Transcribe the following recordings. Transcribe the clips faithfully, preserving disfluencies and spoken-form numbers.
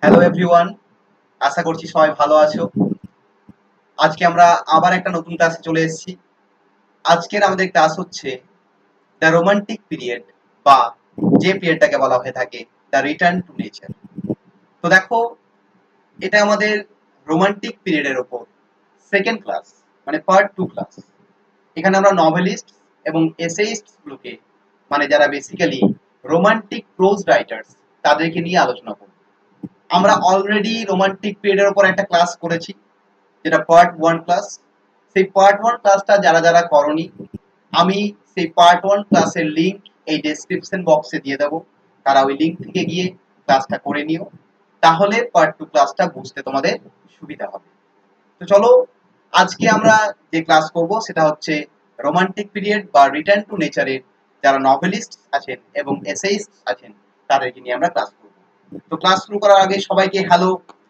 Hello everyone, আশা করছি সবাই ভালো আছো। আজকে আমরা আবার একটা নতুন ক্লাসে চলে এসেছি। আজকের আমাদের ক্লাস হচ্ছে দ্য রোমান্টিক পিরিয়ড, বা যে পিরিয়ডটাকে বলা হয়ে থাকে দ্য রিটার্ন টু নেচার। তো দেখো, এটা আমাদের রোমান্টিক পিরিয়ডের ওপর সেকেন্ড ক্লাস, মানে পার্ট টু ক্লাস। এখানে আমরা নভেলিস্ট এবং এসেইস্ট গুলোকে, মানে যারা বেসিক্যালি রোমান্টিক প্রোজ রাইটার্স, তাদেরকে নিয়ে আলোচনা করব। আমরা অলরেডি রোমান্টিক পিরিয়ডের উপর একটা ক্লাস করেছি, যেটা পার্ট ওয়ান ক্লাস। সেই পার্ট ওয়ান ক্লাসটা যারা যারা করনি, আমি সেই পার্ট ওয়ান ক্লাসের লিঙ্ক এই ডেসক্রিপশন বক্সে দিয়ে দেবো। তারা ওই লিঙ্ক থেকে গিয়ে ক্লাসটা করে নিও, তাহলে পার্ট টু ক্লাসটা বুঝতে তোমাদের সুবিধা হবে। তো চলো, আজকে আমরা যে ক্লাস করব সেটা হচ্ছে রোমান্টিক পিরিয়ড বা রিটার্ন টু নেচারের যারা নভেলিস্ট আছেন এবং এসেইস্ট আছেন তাদেরকে নিয়ে আমরা ক্লাস করব। তো ক্লাস শুরু করার আগে সবাইকে হ্যালো,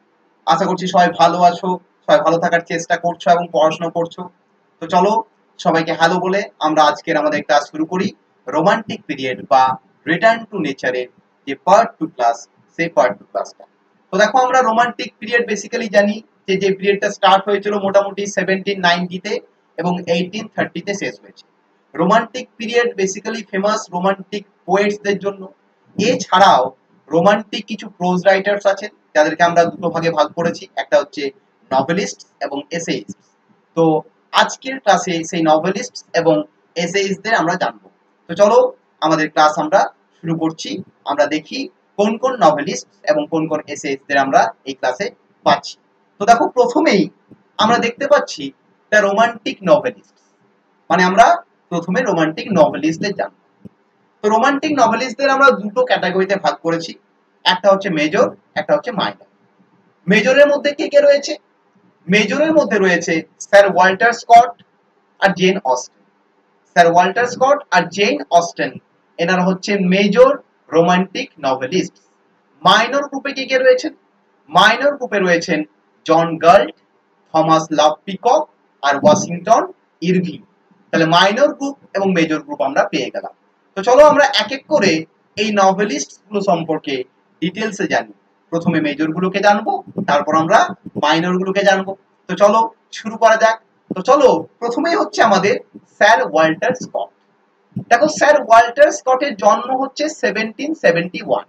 আশা করছি সবাই ভালো আছো, সবাই ভালো থাকার চেষ্টা করছো এবং পড়াশোনা করছো। তো চলো, সবাইকে হ্যালো বলে আমরা আজকের আমাদের ক্লাস শুরু করি রোমান্টিক পিরিয়ড বা রিটার্ন টু নেচারের যে পার্ট টু ক্লাস, সেই পার্ট টু ক্লাসটা। তো দেখো, আমরা রোমান্টিক পিরিয়ড বেসিক্যালি জানি যে যে পিরিয়ডটা স্টার্ট হয়েছিল মোটামুটি সেভেন্টিন নাইনটিতে এবং এইটিন থার্টিতে শেষ হয়েছে। Romantic period basically famous romantic পোয়েটসদের জন্য। এছাড়াও রোমান্টিক কিছু প্রোজ রাইটার্স আছেন যাদেরকে আমরা দুটো ভাগে ভাগ করেছি, একটা হচ্ছে নভেলিস্ট এবং এসেইস্ট। তো আজকের ক্লাসে সেই নভেলিস্ট এবং এসেইস্টদের আমরা জানবো। তো চলো, আমাদের ক্লাস আমরা শুরু করছি। আমরা দেখি কোন কোন নভেলিস্ট এবং কোন কোন এসেইস্টদের আমরা এই ক্লাসে পাচ্ছি। তো দেখো, প্রথমেই আমরা দেখতে পাচ্ছি দ্য রোমান্টিক নভেলিস্ট, মানে আমরা প্রথমে রোমান্টিক নভেলিস্টদের জানবো। তো রোমান্টিক নভেলিস্টদের আমরা দুটো ক্যাটাগরিতে ভাগ করেছি, একটা হচ্ছে মেজর, একটা হচ্ছে মাইনর। মেজরের মধ্যে কে কে রয়েছে? মেজরের মধ্যে রয়েছে স্যার ওয়াল্টার স্কট আর Jane Austen. Sir Walter Scott আর জেন অস্টেন এনারা হচ্ছে মেজর রোমান্টিক নভেলিস্ট। মাইনর গ্রুপে কে কে রয়েছেন? মাইনর গ্রুপে রয়েছেন John Galt, Thomas Love Peacock আর ওয়াশিংটন ইরভিং। তাহলে মাইনর গ্রুপ এবং মেজর গ্রুপ আমরা পেয়ে গেলাম। তো চলো আমরা এক এক করে এই নভেলিস্ট গুলো সম্পর্কে ডিটেলসে জানি। প্রথমে মেজর গুলোকে জানবো, তারপর আমরা মাইনর গুলোকে জানবো। তো চলো শুরু করা যাক। তো চলো, প্রথমেই হচ্ছে আমাদের স্যার ওয়াল্টার স্কট। দেখো, স্যার ওয়াল্টার স্কটের জন্ম হচ্ছে সেভেন্টিন সেভেন্টি ওয়ান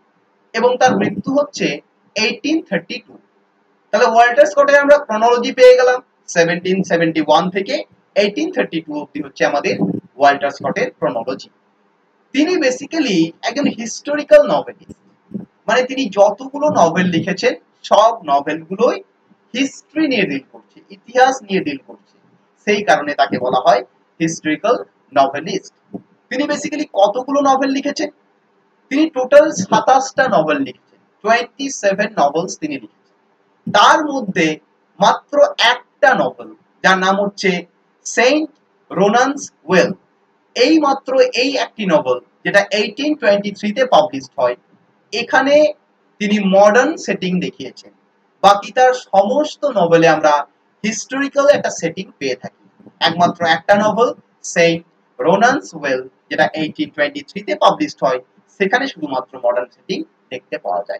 এবং তার মৃত্যু হচ্ছে এইটিন থার্টি টু। তাহলে ওয়াল্টার স্কটের আমরা ক্রোনোলজি পেয়ে গেলাম। সেভেন্টিন সেভেন্টি ওয়ান থেকে এইটিন থার্টি টু অবধি হচ্ছে আমাদের ওয়াল্টার স্কটের ক্রোনোলজি। তিনি বেসিক্যালি একজন হিস্টোরিক্যাল নভেলিস্ট, মানে তিনি যতগুলো নভেল লিখেছেন সব নভেলগুলোই হিস্ট্রি নিয়ে ডিল করছে, ইতিহাস নিয়ে ডিল করছে। সেই কারণে তাকে বলা হয় হিস্টোরিক্যাল নভেলিস্ট। তিনি বেসিক্যালি কতগুলো নভেল লিখেছেন? তিনি টোটাল সাতাশটা নভেল লিখেছেন, টোয়েন্টি সেভেন নভেলস তিনি লিখেছেন। তার মধ্যে মাত্র একটা নভেল, যার নাম হচ্ছে সেন্ট রোনান্স ওয়েল, এই মাত্র এই একটি নভেল যেটা এইটিন টোয়েন্টি থ্রিতে পাবলিশড হয়, এখানে তিনি মডার্ন সেটিং দেখিয়েছেন। বাকি তার সমস্ত নভেলে আমরা হিস্টোরিক্যাল একটা সেটিং পেয়ে থাকি। একমাত্র একটা নভেল সেন্ট রোনান্স ওয়েল, যেটা এইটিন টোয়েন্টি থ্রিতে পাবলিশড হয়, সেখানে শুধুমাত্র মডার্ন সেটিং দেখতে পাওয়া যায়।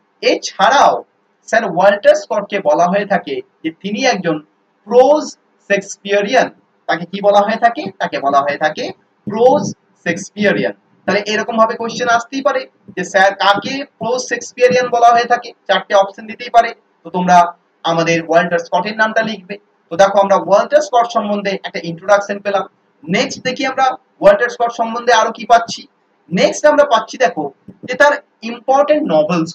এছাড়াও স্যার ওয়াল্টার স্কটকে বলা হয়ে থাকে যে তিনি একজন প্রোজ শেক্সপিয়ারিয়ান। তাকে কি বলা হয়ে থাকে? তাকে বলা হয়ে থাকে প্রোজ শেক্সপিয়ারিয়ান। তাহলে এরকম ভাবে কোশ্চেন আসতেই পারে যে স্যার কাকে প্রোজ শেক্সপিয়ারিয়ান বলা হয়ে থাকে, চারটে অপশন দিতেই পারে। তো তোমরা আমাদের ওয়াল্টার স্কটের নামটা লিখবে। তো দেখো, আমরা ওয়াল্টার স্কট সম্বন্ধে একটা ইন্ট্রোডাকশন পেলাম। নেক্সট দেখি আমরা ওয়াল্টার স্কট সম্বন্ধে আরো কি পাচ্ছি। নেক্সট আমরা পাচ্ছি দেখো যে তার ইম্পর্টেন্ট নভেলস।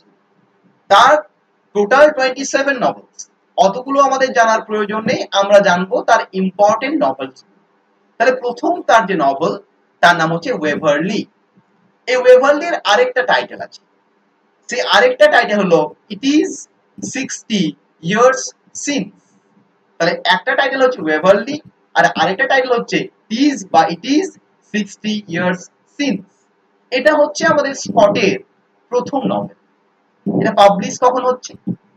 তার টোটাল টোয়েন্টি সেভেন নভেলস, অতগুলো আমাদের জানার প্রয়োজন নেই, আমরা জানবো তার ইম্পর্টেন্ট নভেলস। তাহলে প্রথম তার যে নভেল, তার নাম হচ্ছে ওয়েভারলি। এই ওয়েভারলির আরেকটা টাইটেল আছে, সেই আরেকটা টাইটেল হলো it is sixty years since. তাহলে একটা টাইটেল হচ্ছে ওয়েভারলি আর আরেকটা টাইটেল হচ্ছে ইজ বা it is sixty years since. এটা হচ্ছে আমাদের স্কটের প্রথম নভেল। এটা পাবলিশ কখন হচ্ছে?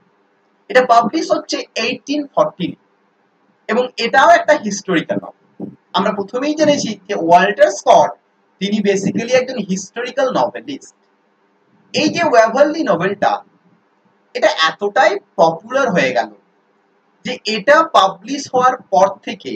এটা পাবলিশ হচ্ছে এইটিন ফর্টিন এবং এটাও একটা হিস্টোরিক্যাল নভেল। আমরা প্রথমেই জেনেছি যে ওয়াল্টার স্কট তিনি বেসিক্যালি একজন হিস্টোরিক্যাল নভেলিস্ট। এই যে ওয়েভারলি নভেলটা, এটা এতটাই পপুলার হয়ে গেল যে এটা পাবলিশ হওয়ার পর থেকে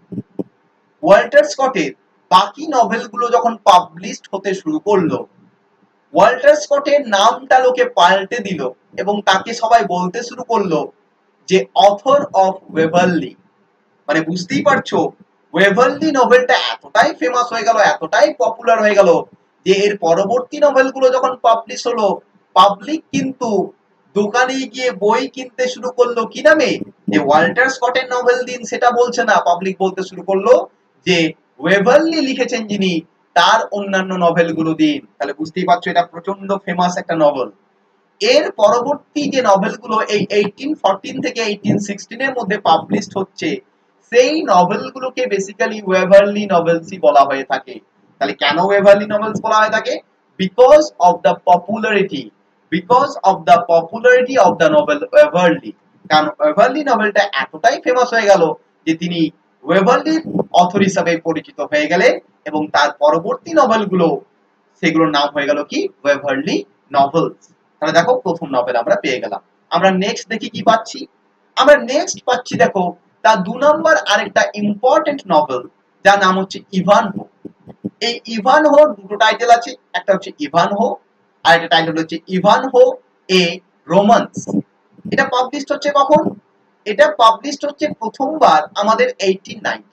ওয়াল্টার স্কটের বাকি নভেলগুলো যখন পাবলিশড হতে শুরু করলো, ওয়াল্টার স্কটের নামটা লোকে পাল্টে দিল এবং তাকে সবাই বলতে শুরু করলো যে অথর অফ ওয়েভারলি। মানে বুঝতেই পারছো, ওয়েভারলি নভেলটা এতটাই ফেমাস হয়ে গেল, এতটাই পপুলার হয়ে গেল যে এর পরবর্তী নভেলগুলো যখন পাবলিশ হলো, পাবলিক কিন্তু দোকানে গিয়ে বই কিনতে শুরু করলো কি নামে, যে ওয়াল্টার স্কটের নভেল দিন সেটা বলছে না, পাবলিক বলতে শুরু করলো যে ওয়েভারলি লিখেছেন যিনি তার অন্যান্য নভেলগুলো দিন। তাহলে বুঝতেই পারছো এটা প্রচন্ড ফেমাস একটা নভেল। এর পরবর্তী যে নভেলগুলো এই এইটিন ফোরটিন থেকে এইটিন সিক্সটিন এর মধ্যে পাবলিশড হচ্ছে, সেই নভেলগুলোকে বেসিক্যালি ওয়েভারলি নভেলসই বলা হয়ে থাকে। তাহলে কেন ওয়েভারলি নভেলস বলা হয়ে থাকে? Because of the popularity, because of the popularity of the novel Waverley. কারণ ওয়েভারলি নভেলটা এতটাই ফেমাস হয়ে গেল যে তিনি ওয়েভারলির অথর হিসাবে পরিচিত হয়ে গেলেন এবং তার পরবর্তী নভেলগুলো সেগুলোর নাম হয়ে গেল কি ওয়েভারলি নভেলস। তাহলে দেখো প্রথম নভেল আমরা পেয়ে গেলাম। আমরা নেক্সট দেখি কি পাচ্ছি। আমরা নেক্সট পাচ্ছি দেখো তার দু নম্বর আরেকটা ইম্পর্টেন্ট নভেল যার নাম হচ্ছে ইভানহো। এই ইভানহোর দুটো টাইটেল আছে, একটা হচ্ছে ইভানহো আর একটা টাইটেল হচ্ছে ইভানহো এ রোমান্স। এটা পাবলিশড হচ্ছে কখন? এটা পাবলিশড হচ্ছে প্রথমবার আমাদের এইটিন নাইনটি,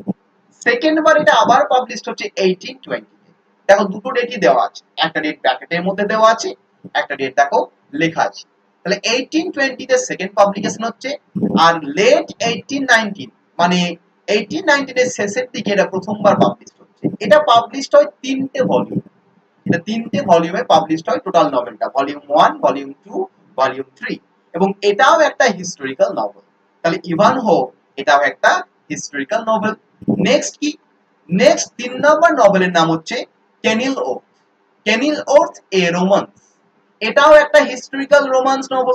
সেকেন্ড বার এটা আবার পাবলিশড হচ্ছে এইটিন টোয়েন্টি। দেখো দুটো ডেটই দেওয়া আছে, একটা ডেট ব্র্যাকেটের মধ্যে দেওয়া আছে, একটা ডেট দেখো লেখা আছে। তাহলে এইটিন টোয়েন্টি তে সেকেন্ড পাবলিকেশন হচ্ছে, আর লেট এইটিন নাইনটিন মানে এইটিন নাইনটিন এর শেষের দিকে এটা প্রথমবার পাবলিশ হচ্ছে। এটা পাবলিশড হয় তিনটে ভলিউম, এটা তিনটে ভলিউমে পাবলিশড হয় টোটাল নভেলটা, volume one, volume two, volume three. এবং এটাও একটা হিস্টোরিক্যাল নভেল। তাহলে ইভানহো এটাও একটা হিস্টোরিক্যাল নভেল। নেক্সট কি? নেক্সট তিন নম্বর নভেলের নাম হচ্ছে কেনিলওর্থ। কেনিলওর্থ এ রোমান্স। এটাও একটা হিস্টোরিক্যাল রোমান্স নভেল।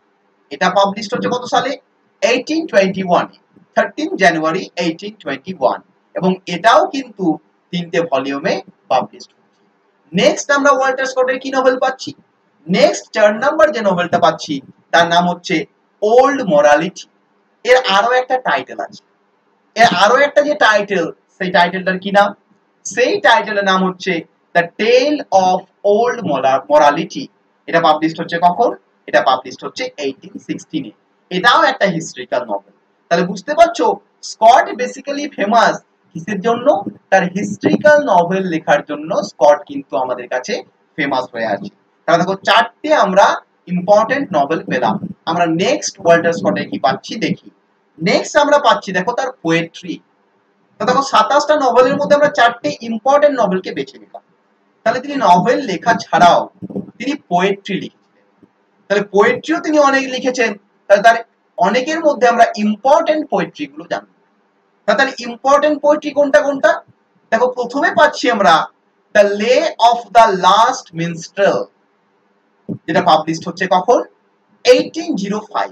এটা পাবলিশড হচ্ছে কত সালে? Eighteen twenty one, thirteen January eighteen twenty one. এবং এটাও কিন্তু তিনটে ভলিউমে পাবলিশড হচ্ছে। নেক্সট আমরা ওয়াল্টার স্কটের কি নভেল পাচ্ছি? নেক্সট চার নাম্বার যে নভেলটা পাচ্ছি তার নাম হচ্ছে ওল্ড মোরালিটি। এর আরো একটা টাইটেল আছে, এর আরো একটা যে টাইটেল, সেই টাইটেলটার কি নাম? সেই টাইটেলের নাম হচ্ছে the Tale of Old Mortality. এটা পাবলিশড হচ্ছে কখন? এটা পাবলিশড হচ্ছে এইটিন সিক্সটিন এ। এটাও একটা হিস্ট্রিক্যাল নভেল। তাহলে বুঝতে পারছো স্কট বেসিক্যালি ফেমাস কিসের জন্য? তার হিস্ট্রিক্যাল নভেল লেখার জন্য স্কট কিন্তু আমাদের কাছে ফেমাস হয়ে আছে। তাহলে দেখো চারটে আমরা ইম্পর্টেন্ট নভেল পেলাম। আমরা নেক্সট ওয়াল্টার স্কটে কি পাচ্ছি দেখি। নেক্সট আমরা পাচ্ছি দেখো তার পোয়েট্রি। তো দেখো সাতাশটা নভেলের মধ্যে আমরা চারটে ইম্পর্টেন্ট নভেলকে বেছে নিলাম। তাহলে তিনি নভেল লেখা ছাড়াও তিনি পোয়েট্রি লিখেছিলেন। তাহলে পোয়েট্রিও তিনি অনেক লিখেছেন। তাহলে তার অনেকের মধ্যে আমরা ইম্পর্টেন্ট পোয়েট্রি গুলো জানবো। তাহলে ইম্পর্টেন্ট পোয়েট্রি কোনটা কোনটা? দেখো প্রথমে পাচ্ছি আমরা the Lay of the Last Minstrel, যেটা পাবলিশড হচ্ছে কখন? Eighteen zero five.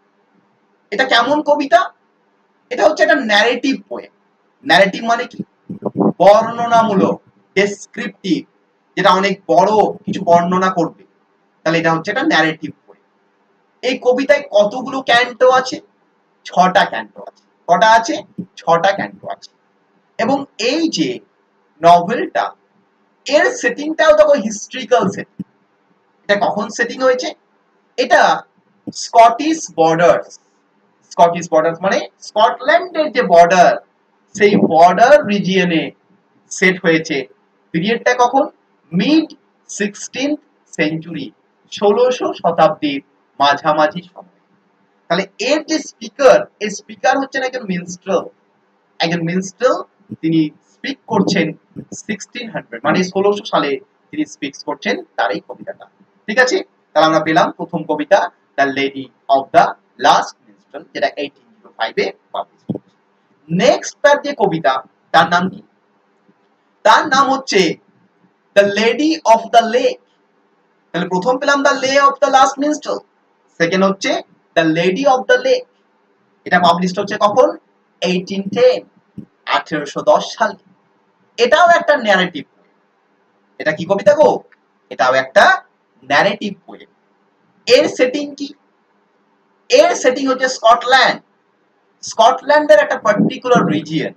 এটা কেমন কবিতা? এটা হচ্ছে একটা ন্যারেটিভ পোয়েম। ন্যারেটিভ মানে কি? বর্ণনামূলক, ডেসক্রিপটিভ, যেটা অনেক বড় কিছু বর্ণনা করবে। তাহলে এটা হচ্ছে একটা ন্যারেটিভ পোয়েম। এই কবিতায় কতগুলো ক্যান্টো আছে? ছটা ক্যান্টো আছে। কটা আছে? ছটা ক্যান্টো আছে। এবং এই যে নভেলটা, এর সেটিংটাও দেখো হিস্ট্রিক্যাল সেটিং। এটা কখন সেটিং হয়েছে? এটা স্কটিশ বর্ডার্স, স্কটিশ বর্ডার্স মানে স্কটল্যান্ডের যে বর্ডার, সেই বর্ডার রিজিয়নে সেট হয়েছে। পিরিয়ডটা কখন? মিড সিক্সটিন্থ সেঞ্চুরি, ষোলোশো শতাব্দীর মাঝামাঝি সময়। তাহলে এর যে স্পিকার, এই স্পিকার হচ্ছেন একজন মিনস্ট্রেল। একজন মিনস্ট্রেল তিনি স্পিক করছেন সিক্সটিন হান্ড্রেড মানে ষোলোশো সালে তিনি স্পিক করছেন তার এই কবিতাটা। ঠিক আছে? তাহলে আমরা পেলাম প্রথম কবিতা the Lady of the Last Minstrel, যেটা এইটিন জিরো ফাইভ এ পাবলিশ হয়েছে। নেক্সট তার যে কবিতা তার নাম কি? তার নাম হচ্ছে the Lady of the Lake. তাহলে প্রথম পেলাম the Lay of the Last Minstrel, second হচ্ছে the Lady of the Lake. এটা পাবলিশড হচ্ছে কখন? এইটিন টেন, আঠারোশো দশ সালে। এটাও একটা ন্যারেটিভ পোয়েম। এটা কি কবিতা গো? এটাও একটা ন্যারেটিভ পোয়েম। এর সেটিং কি? এর সেটিং হচ্ছে স্কটল্যান্ড। স্কটল্যান্ডের একটা পার্টিকুলার রিজিয়ন,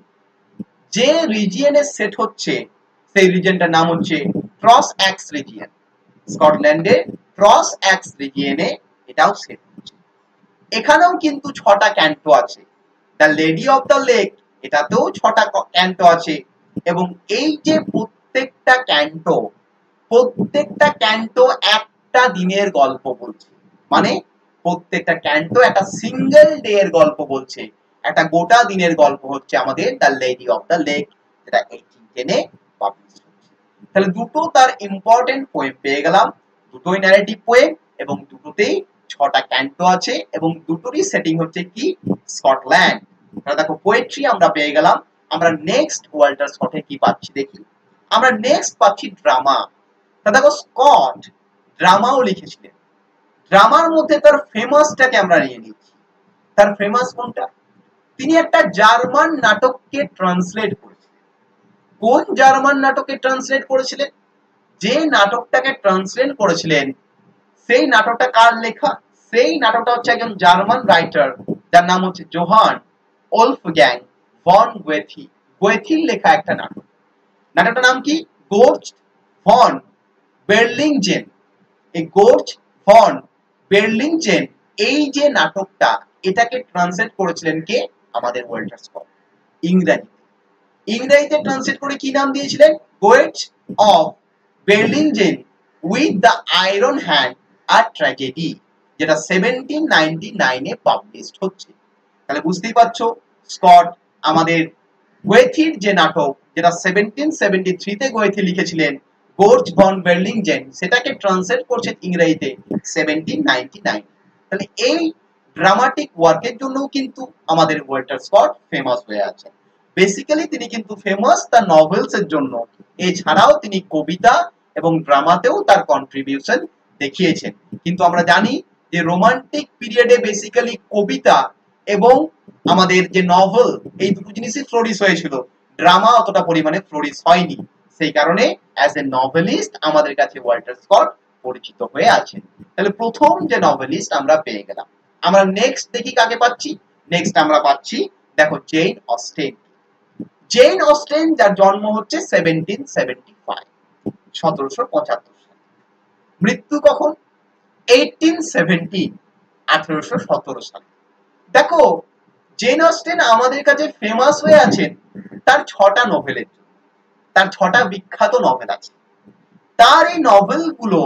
যে রিজিয়নে সেট হচ্ছে সেই রিজিয়নটার নাম হচ্ছে ক্রস অ্যাক্স রিজিয়ন। স্কটল্যান্ডে ক্রস অ্যাক্স রিজিয়নে এটাও সেট হচ্ছে। এখানেও কিন্তু ছটা ক্যান্টো আছে। The Lady of the Lake এটাতেও ছটা ক্যান্টো আছে, এবং এই যে প্রত্যেকটা ক্যান্টো প্রত্যেকটা ক্যান্টো একটা দিনের গল্প বলছে। মানে প্রত্যেকটা ক্যান্টো একটা সিঙ্গেল ডে এর গল্প বলছে, একটা গোটা দিনের গল্প হচ্ছে আমাদের the Lady of the Lake, যেটা এইটিন টেনে পাবলিশ হচ্ছে। তাহলে দুটো তার ইম্পর্টেন্ট পোয়েম পেয়ে গেলাম, দুটোই ন্যারেটিভ পোয়েম এবং দুটোতেই ছটা ক্যান্টো আছে এবং দুটোরই সেটিং হচ্ছে কি স্কটল্যান্ড। তাহলে দেখো পোয়েট্রি আমরা পেয়ে গেলাম। আমরা নেক্সট ওয়াল্টার স্কটে কি পাচ্ছি দেখি। আমরা নেক্সট পাচ্ছি ড্রামা। দেখো স্কট ড্রামাও লিখেছিলেন। ড্রামার মধ্যে তার ফেমাসটাকে আমরা নিয়ে নিচ্ছি। তার ফেমাস কোনটা? তিনি একটা জার্মান নাটককে ট্রান্সলেট করেছিলেন। কোন জার্মান নাটকে ট্রান্সলেট করেছিলেন? যে নাটকটাকে ট্রান্সলেট করেছিলেন সেই নাটকটা কার লেখা? সেই নাটকটা হচ্ছে একজন জার্মান রাইটার, যার নাম হচ্ছে জোহান ওলফগ্যাং ভন গোয়েথি। গোয়েথির লেখা একটা নাটক। নাটকটার নাম কি? Goetz von Berlichingen. এই গোর্চ ভন বেরলিংজেন এই যে নাটকটা, এটাকে ট্রান্সলেট করেছিলেন কে? আমাদের ওয়াল্টার স্কট। ইংরেজিতে ইংরেজিতে ট্রান্সলেট করে কি নাম দিয়েছিলেন? Goetz of Berlichingen with the Iron Hand আর ট্র্যাজেডি, যেটা সেভেন্টিন নাইনটি নাইনে পাবলিশড হচ্ছে। তাহলে বুঝতেই পারছো স্কট আমাদের গোয়েথির যে নাটক, যেটা সেভেন্টিন সেভেন্টি থ্রিতে গোয়েথি লিখেছিলেন গোর্চ ভন বেরলিংজেন, সেটাকে ট্রান্সলেট করছে ইংরেজিতে সেভেন্টিন নাইনটি নাইন। তাহলে এই ড্রামাটিক ওয়ার্কের জন্যও কিন্তু আমাদের ওয়াল্টার স্কট ফেমাস হয়ে আছে। বেসিক্যালি তিনি কিন্তু ফেমাস তার নভেলস এর জন্য, এছাড়াও তিনি কবিতা এবং ড্রামাতেও তার কন্ট্রিবিউশন দেখিয়েছেন। কিন্তু আমরা জানি যে রোমান্টিক পিরিয়ডে বেসিক্যালি কবিতা এবং আমাদের যে নভেল, এই দুটো জিনিসই ফ্লোরিশ হয়েছিল, ড্রামা অতটা পরিমাণে ফ্লোরিশ হয়নি। সেই কারণে অ্যাজ এ নভেলিস্ট আমাদের কাছে ওয়াল্টার স্কট পরিচিত হয়ে আছেন। তাহলে প্রথম যে নভেলিস্ট আমরা পেয়ে গেলাম। আমরা নেক্সট দেখি কাকে পাচ্ছি। নেক্সট আমরা পাচ্ছি, দেখো, জেন অস্টেন। জেন অস্টেন, যার জন্ম হচ্ছে সেভেন্টিন সেভেন্টি ফাইভ, সতেরোশো পঁচাত্তর সালে। মৃত্যু কখন? এইটিন সেভেন্টিন, আঠারোশো সতেরো সালে। দেখো, জেন অস্টেন আমাদের কাছে ফেমাস হয়ে আছেন তার ছটা নভেলের জন্য। তার ছটা বিখ্যাত নভেল আছে। তার এই নভেলগুলো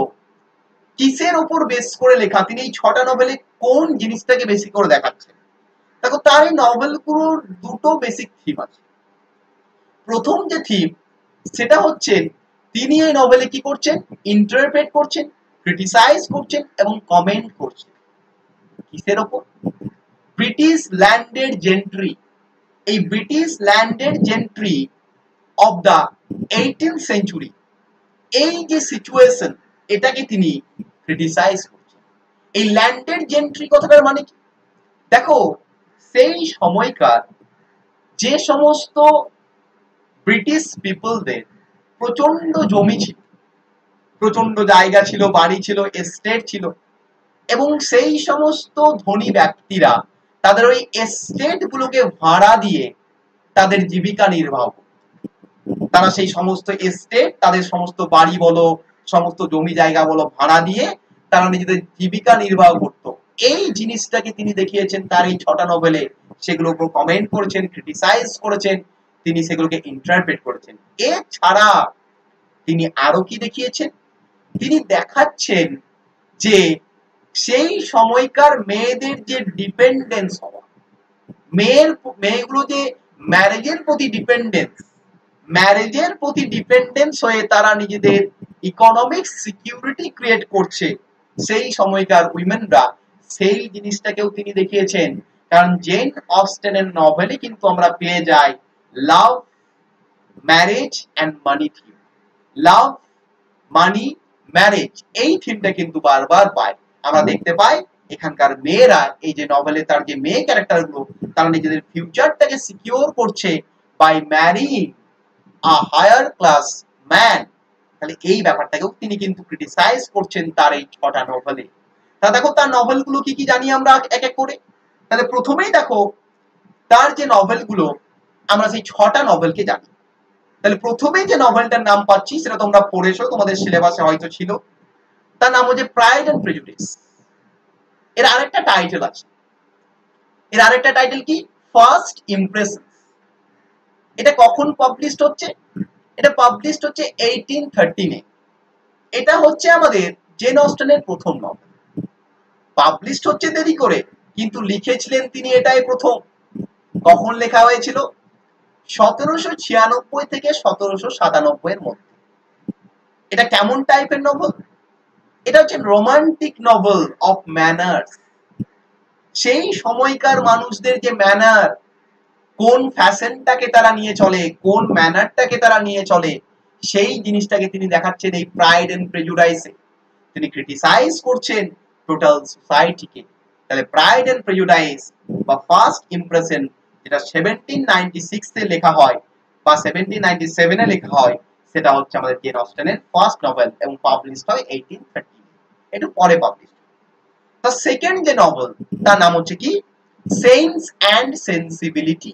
কিসের ওপর বেস করে লেখা? তিনি এই ছটা নভেলে কোন জিনিসটাকে বেশি করে দেখাচ্ছেন? দেখো, তার এই নভেলগুলোর দুটো বেসিক থিম আছে। প্রথম যে থিম, সেটা হচ্ছে তিনি এই নভেলে কি করছেন? ইন্টারপ্রেট করছেন, ক্রিটিসাইজ করছেন এবং কমেন্ট করছেন। কিসের ওপর? British landed gentry. এই British landed gentry of the eighteen century, এই যে সিচুয়েশন, এটাকে তিনি ক্রিটিসাইজ করছেন। এই ল্যান্ডেড জেন্ট্রি কথাটার মানে কি? দেখো, সেই সময়কার যে সমস্ত ব্রিটিশ পিপলদের প্রচন্ড জমি ছিল, প্রচন্ড জায়গা ছিল, বাড়ি ছিল, এস্টেট ছিল, এবং সেই সমস্ত ধনী ব্যক্তিরা তাদের ওই এস্টেট গুলোকে ভাড়া দিয়ে তাদের জীবিকা নির্বাহ করত। তারা সেই সমস্ত এস্টেট, তাদের সমস্ত বাড়ি বলো, সমস্ত জমি জায়গা বলো, ভাড়া দিয়ে তারা নিজেদের জীবিকা নির্বাহ করত। এই জিনিসটাকে তিনি দেখিয়েছেন তার এই ছটা নভেলে। সেগুলোর উপর কমেন্ট করেছেন, ক্রিটিসাইজ করেছেন, তিনি সেগুলোকে ইন্টারপ্রেট করেছেন। এছাড়া তিনি আরো কি দেখিয়েছেন? তিনি দেখাচ্ছেন যে সেই সময়কার মেয়েদের যে ডিপেন্ডেন্স হওয়া, মেয়ের মেয়েগুলো যে ম্যারেজের প্রতি ডিপেন্ডেন্স, ম্যারেজের প্রতি ডিপেন্ডেন্স হয়ে তারা নিজেদের ইকোনমিক সিকিউরিটি ক্রিয়েট করছে সেই সময়কার উইমেনরা, সেই জিনিসটাকেও তিনি দেখিয়েছেন। কারণ জেন অস্টেনের নভেলে কিন্তু আমরা পেয়ে যাই love, marriage and money theme. Love, money, marriage, এই থিমটা কিন্তু বারবার পাই। আমরা দেখতে পাই এখানকার মেয়েরা, এই যে নভেলে তার যে মেয়ে ক্যারেক্টারগুলো, তারা নিজেদের ফিউচারটাকে সিকিউর করছে by marrying a higher class man. তাহলে এই ব্যাপারটাকেও তিনি কিন্তু ক্রিটিসাইজ করছেন তার এই ছটা নভেলে। তা দেখো তার নভেলগুলো কি কি জানি আমরা এক এক করে। তাহলে প্রথমেই দেখো তার যে নভেলগুলো, আমরা সেই ছটা নভেলকে জানি। তাহলে প্রথমেই যে নভেলটার নাম পাচ্ছি সেটা তোমরা পড়েছো, তোমাদের সিলেবাসে হয়তো ছিল। তার নাম হচ্ছে প্রাইড এন্ড প্রেজুডিস। এর আরেকটা টাইটেল আছে, এর আরেকটা টাইটেল কি, ফার্স্ট ইমপ্রেশন। এটা কখন পাবলিশড হচ্ছে? এটা পাবলিশড হচ্ছে এইটিন থার্টিনে। এটা হচ্ছে আমাদের জেন অস্টেনের প্রথম নভেল। পাবলিশড হচ্ছে দেরি করে, কিন্তু লিখেছিলেন তিনি এটাই প্রথম। কখন লেখা হয়েছিল? সতেরোশো ছিয়ানব্বই থেকে সতেরোশো সাতানব্বই এর মধ্যে। এটা কেমন টাইপের নভেল? এটা হচ্ছে রোমান্টিক নভেল অফ ম্যানার্স। সেই সময়কার মানুষদের যে ম্যানার, কোন ফ্যাশনটাকে তারা নিয়ে চলে, কোন ম্যানারটাকে তারা নিয়ে চলে, সেই জিনিসটাকে তিনি দেখাচ্ছেন এই প্রাইড এন্ড প্রেজুডাইসে। তিনি ক্রিটিসাইজ করছেন টোটাল সোসাইটিকে। তাহলে প্রাইড এন্ড প্রেজুডাইস বা ফার্স্ট ইমপ্রেশন, যেটা সেভেন্টিন নাইনটি সিক্স এ লেখা হয় বা সেভেন্টিন নাইনটি সেভেন এ লেখা হয়, সেটা হচ্ছে আমাদের জেন অস্টেনের ফার্স্ট নভেল এবং পাবলিশড হয় এইটিন থার্টি। একটু পরে পাবলিশ। তার সেকেন্ড যে নভেল, তার নাম হচ্ছে কি, সেন্স অ্যান্ড সেন্সিবিলিটি।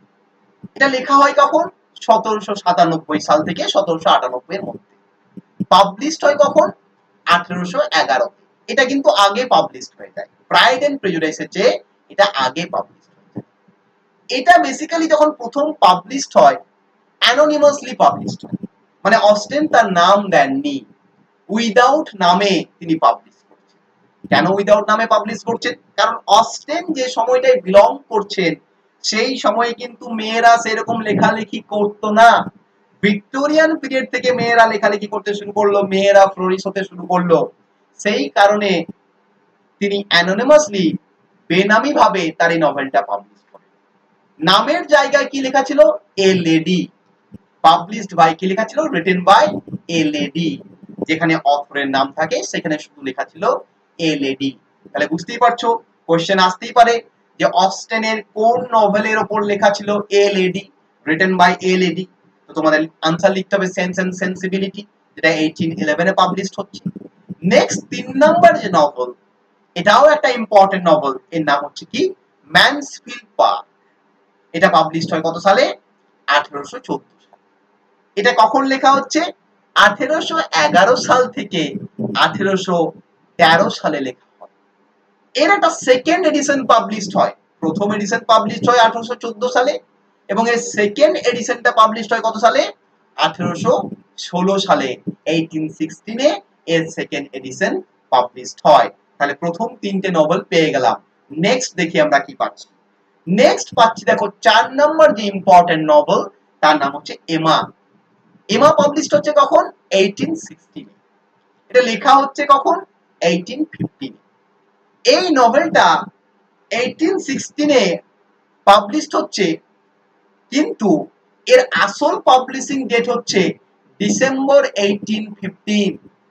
এটা লেখা হয় কখন? সতেরোশো সাতানব্বই সাল থেকে সতেরোশো আটানব্বই এর মধ্যে। পাবলিশড হয় কখন? আঠারোশো এগারো। এটা কিন্তু আগে পাবলিশড হয়ে যায়, প্রাইড এন্ড প্রেজুডিসের চেয়ে এটা আগে পাবলিশড হয়ে যায়। এটা বেসিক্যালি যখন প্রথম পাবলিশড হয়, অ্যানোনিমাসলি পাবলিশড হয়, মানে অস্টেন তার নাম দেননি, উইদাউট নামে তিনি পাবলিশ করছেন। কেন উইদাউট নামে পাবলিশ করছেন? কারণ অস্টেন যে সময়টায় বিলং করছেন, সেই সময়ে কিন্তু মেয়েরা সেরকম লেখালেখি করতো না। ভিক্টোরিয়ান পিরিয়ড থেকে মেয়েরা লেখালেখি করতে শুরু করলো, মেয়েরা ফ্লোরিশ হতে শুরু করলো। সেই কারণে তিনি অ্যানোনিমাসলি, বেনামি ভাবে তার এই নভেলটা পাবলিশ করেন। নামের জায়গায় কি লেখা ছিল? A lady. পাবলিশড বাই কি লেখা ছিল? Written by a lady. যেখানে অথরের নাম থাকে সেখানে শুধু লেখা ছিল এ লেডি। তাহলে বুঝতেই পারছো, কোশ্চেন আসতেই পারে যে অস্টেনের কোন নভেলের উপর লেখা ছিল a lady, written by a lady. তো তোমাদের আনসার লিখতে হবে সেন্স এন্ড সেন্সিবিলিটি, যেটা এইটিন ইলেভেন এ পাবলিশড হচ্ছে। নেক্সট তিন নাম্বার যে নভেল, এটাও একটা ইম্পর্টেন্ট নভেল, এর নাম হচ্ছে কি, ম্যানসফিল্ড পার্ক। এটা পাবলিশড হয় কত সালে? আঠারোশো চোদ্দ সালে। এটা কখন লেখা হচ্ছে? আঠারোশো এগারো সাল থেকে আঠারোশো তেরো সালে লেখা হয়। এর একটা সেকেন্ড এডিশন পাবলিশড হয়। প্রথম এডিশন পাবলিশড হয় আঠারোশো চোদ্দ সালে এবং এর সেকেন্ড এডিশনটা পাবলিশড হয় কত সালে? আঠারোশো ষোলো সালে। এইটিন সিক্সটিন এ এর সেকেন্ড এডিশন পাবলিশড হয়। তাহলে প্রথম তিনটে নভেল পেয়ে গেলাম। নেক্সট দেখি আমরা কি পাচ্ছি। নেক্সট পাচ্ছি দেখো চার নম্বর যে ইম্পর্টেন্ট নভেল, তার নাম হচ্ছে এমা। এমা পাবলিশড হচ্ছে কখন? Eighteen sixteen. এটা লেখা হচ্ছে কখন? Eighteen fifteen. এই নভেলটা এইটিন সিক্সটিন এ পাবলিশড হচ্ছে, কিন্তু এর আসল পাবলিশিং ডেট হচ্ছে ডিসেম্বর এইটিন ফিফটিন।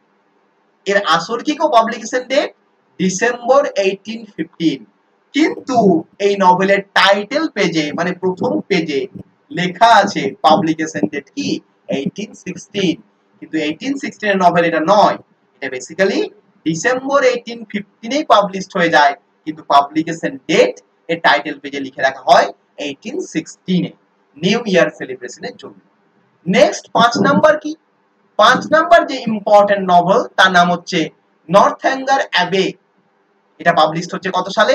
এর আসল কি কো publication date? December eighteen fifteen. কিন্তু এই নভেলের টাইটেল পেজে, মানে প্রথম পেজে লেখা আছে পাবলিকেশন ডেট কি? Eighteen sixteen. কিন্তু এইটিন সিক্সটিন এর নভেল এটা নয়, এটা বেসিক্যালি ডিসেম্বর এইটিন ফিফটিন এই পাবলিশড হয়ে যায়, কিন্তু পাবলিকেশন ডেট এর টাইটেল পেজে লিখে রাখা হয় এইটিন সিক্সটিন এ, নিউ ইয়ার সেলিব্রেশনের জন্য। নেক্সট পাঁচ নাম্বার কি? পাঁচ নাম্বার যে ইম্পর্টেন্ট নভেল, তার নাম হচ্ছে নর্থ্যাঙ্গার অ্যাবে। এটা পাবলিশড হচ্ছে কত সালে?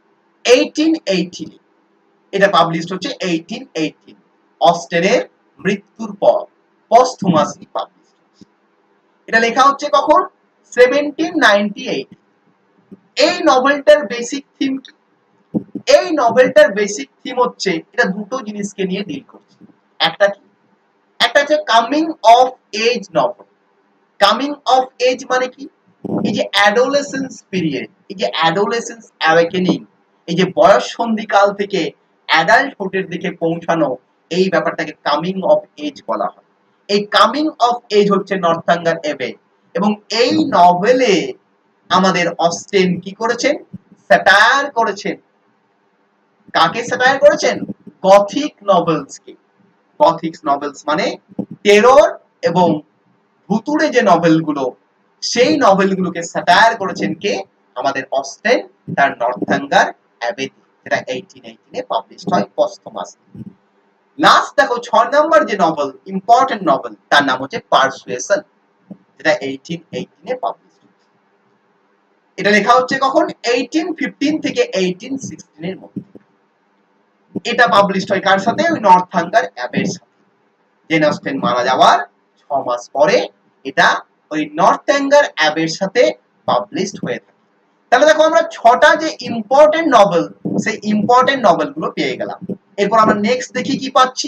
Eighteen eighteen. এটা পাবলিশড হচ্ছে এইটিন এইটিন, অস্টেনের মৃত্যুর পর পস্থুমাসলি পাবলিশড হচ্ছে। এটা লেখা হচ্ছে কখন? Seventeen ninety eight. এই নভেলটার বেসিক থিম কি? এই নভেলটার বেসিক থিম হচ্ছে, এটা দুটো জিনিসকে নিয়ে ডিল করছে। একটা কি? একটা হচ্ছে coming of age novel. Coming of age মানে কি? এই যে অ্যাডোলেসেন্স পিরিয়ড, এই যে অ্যাডোলেসেন্স অ্যাওয়েকেনিং, এই যে বয়স সন্ধিকাল থেকে অ্যাডাল্টহুডের দিকে পৌঁছানো, এই ব্যাপারটাকে কামিং অফ এজ বলা হয়। এই কামিং অফ এজ হচ্ছে নর্থ্যাঙ্গার অ্যাবে। এবং এই নভেলে আমাদের অস্টেন কি করেছেন? স্যাটায়ার করেছেন। কাকে স্যাটায়ার করেছেন? গথিক নভেলসকে। গথিক নভেলস মানে টেরর এবং ভুতুড়ে যে নভেলগুলো, সেই নভেলগুলোকে স্যাটায়ার করেছেন কে? আমাদের অস্টেন তার নর্থাঙ্গার অ্যাবেতে, যেটা এইটিন এইটিন এ পাবলিশড হয় পস্থমাসলি। লাস্ট দেখো ছয় নম্বর যে নভেল, ইম্পর্টেন্ট নভেল, তার নাম হচ্ছে পারসুয়েশন, যেটা এইটিন এইটিন এ পাবলিশ। এটা লেখা হচ্ছে কখন? এইটিন ফিফটিন থেকে এইটিন সিক্সটিন এর মধ্যে। এটা পাবলিশড হয় কার সাথে? ওই নর্থাঙ্গার অ্যাবের সাথে। জেন অস্টেন মারা যাওয়ার ছ মাস পরে এটা ওই নর্থাঙ্গার অ্যাবের সাথে পাবলিশড হয়ে থাকে। তাহলে দেখো আমরা ছটা যে ইম্পর্টেন্ট নভেল, সেই ইম্পর্টেন্ট নভেল গুলো পেয়ে গেলাম। এরপর আমরা নেক্সট দেখি কি পাচ্ছি।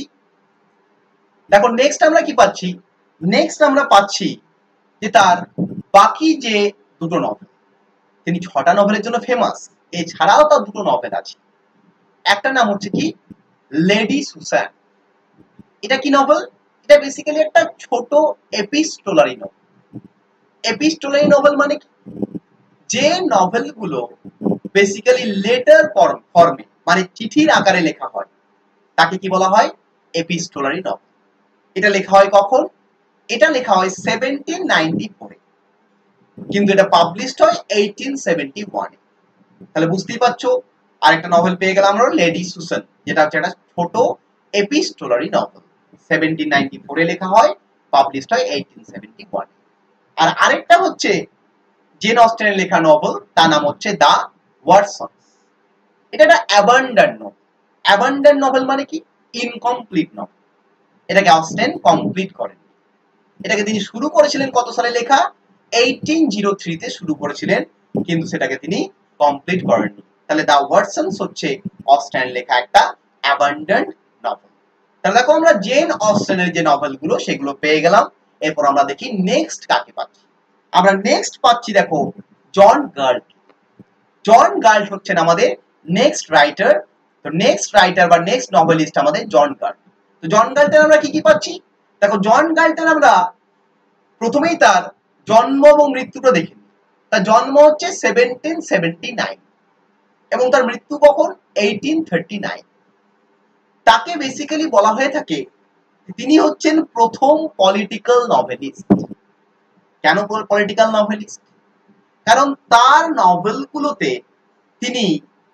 দেখো নেক্সট আমরা কি পাচ্ছি? নেক্সট আমরা পাচ্ছি যে তার বাকি যে দুটো নভেল, তিনি ছটা নভেলের জন্য ফেমাস, এছাড়াও তার দুটো নভেল আছে। একটা নাম হচ্ছে কি লেডি সুসান। এটা কি নভেল? এটা বেসিক্যালি একটা ছোট এপিস্টোলারি নভেল। এপিস্টোলারি নভেল মানে কি? যে নভেলগুলো বেসিক্যালি লেটার ফর্মে, মানে চিঠির আকারে লেখা হয়, তাকে কি বলা হয়? Epistolary novel. এটা লেখা হয় কখন? এটা লেখা হয় সেভেন্টিন নাইনটি ফোর এ, কিন্তু এটা পাবলিশড হয় এইটিন সেভেন্টি ওয়ান এ। তাহলে বুঝতেই পারছো আরেকটা নভেল পেয়ে গেলাম আমরা, লেডি সুসান, যেটা হচ্ছে একটা ছোট epistolary novel. Seventeen ninety four এ লেখা হয়, পাবলিশড হয় এইটিন সেভেন্টি ওয়ান এ। আর আরেকটা হচ্ছে জেন অস্টেনের লেখা নভেল, তার নাম হচ্ছে দ্য ওয়াটসন্স। এটা একটা অ্যাবান্ডন্ট নভেল। অ্যাবান্ডন্ট নভেল মানে কি? Incomplete novel. এটাকে অস্টেন কমপ্লিট করেন। এটাকে তিনি শুরু করেছিলেন কত সালে লেখা? এইটিন জিরো থ্রি তে শুরু করেছিলেন, কিন্তু সেটাকে তিনি কমপ্লিট করেননি। তাহলে দ্য ওয়াটসন্স হচ্ছে অস্টেনের লেখা একটা অ্যাবান্ডন্ট নভেল। তাহলে দেখো আমরা জেন অস্টেনের যে নভেলগুলো সেগুলো পেয়ে গেলাম। এরপর আমরা দেখি নেক্সট কাকে পাচ্ছি। আমরা নেক্সট পাচ্ছি দেখো জন গাল্ট। জন গাল্ট হচ্ছেন আমাদের নেক্সট রাইটার। তো নেক্সট রাইটার বা নেক্সট নভেলিস্ট আমাদের জন গাল্ট। তো জন গাল্টের আমরা কি কি পাচ্ছি? দেখো জন গাল্টের আমরা প্রথমেই তার জন্ম এবং মৃত্যুটা দেখি। তার জন্ম হচ্ছে সেভেন্টিন সেভেন্টি নাইন এবং তার মৃত্যু কখন? Eighteen thirty nine. তাকে বেসিক্যালি বলা হয়ে থাকে তিনি হচ্ছেন প্রথম পলিটিক্যাল নভেলিস্ট। কেন পলিটিক্যাল নভেলিস্ট? কারণ তার নভেলগুলোতে তিনি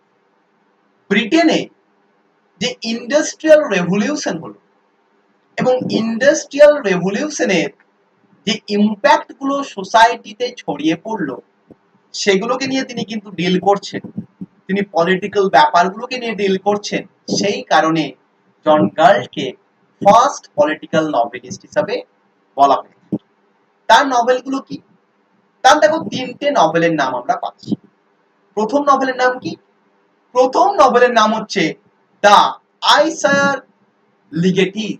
ব্রিটেনে যে ইন্ডাস্ট্রিয়াল রেভলিউশন হলো এবং ইন্ডাস্ট্রিয়াল রেভলিউশনের যে ইম্প্যাক্ট গুলো সোসাইটিতে ছড়িয়ে পড়লো, সেগুলোকে নিয়ে তিনি কিন্তু ডিল করছেন। তিনি পলিটিক্যাল ব্যাপারগুলোকে নিয়ে ডিল করছেন। সেই কারণে জন গাল্টকে ফার্স্ট পলিটিক্যাল নভেলিস্ট হিসাবে বলা হয়। তার নভেলগুলো কি? তার দেখো তিনটে নভেলের নাম আমরা পাচ্ছি। প্রথম নভেলের নাম কি? প্রথম নভেলের নাম হচ্ছে দ্য আইসার লিগেটিভ।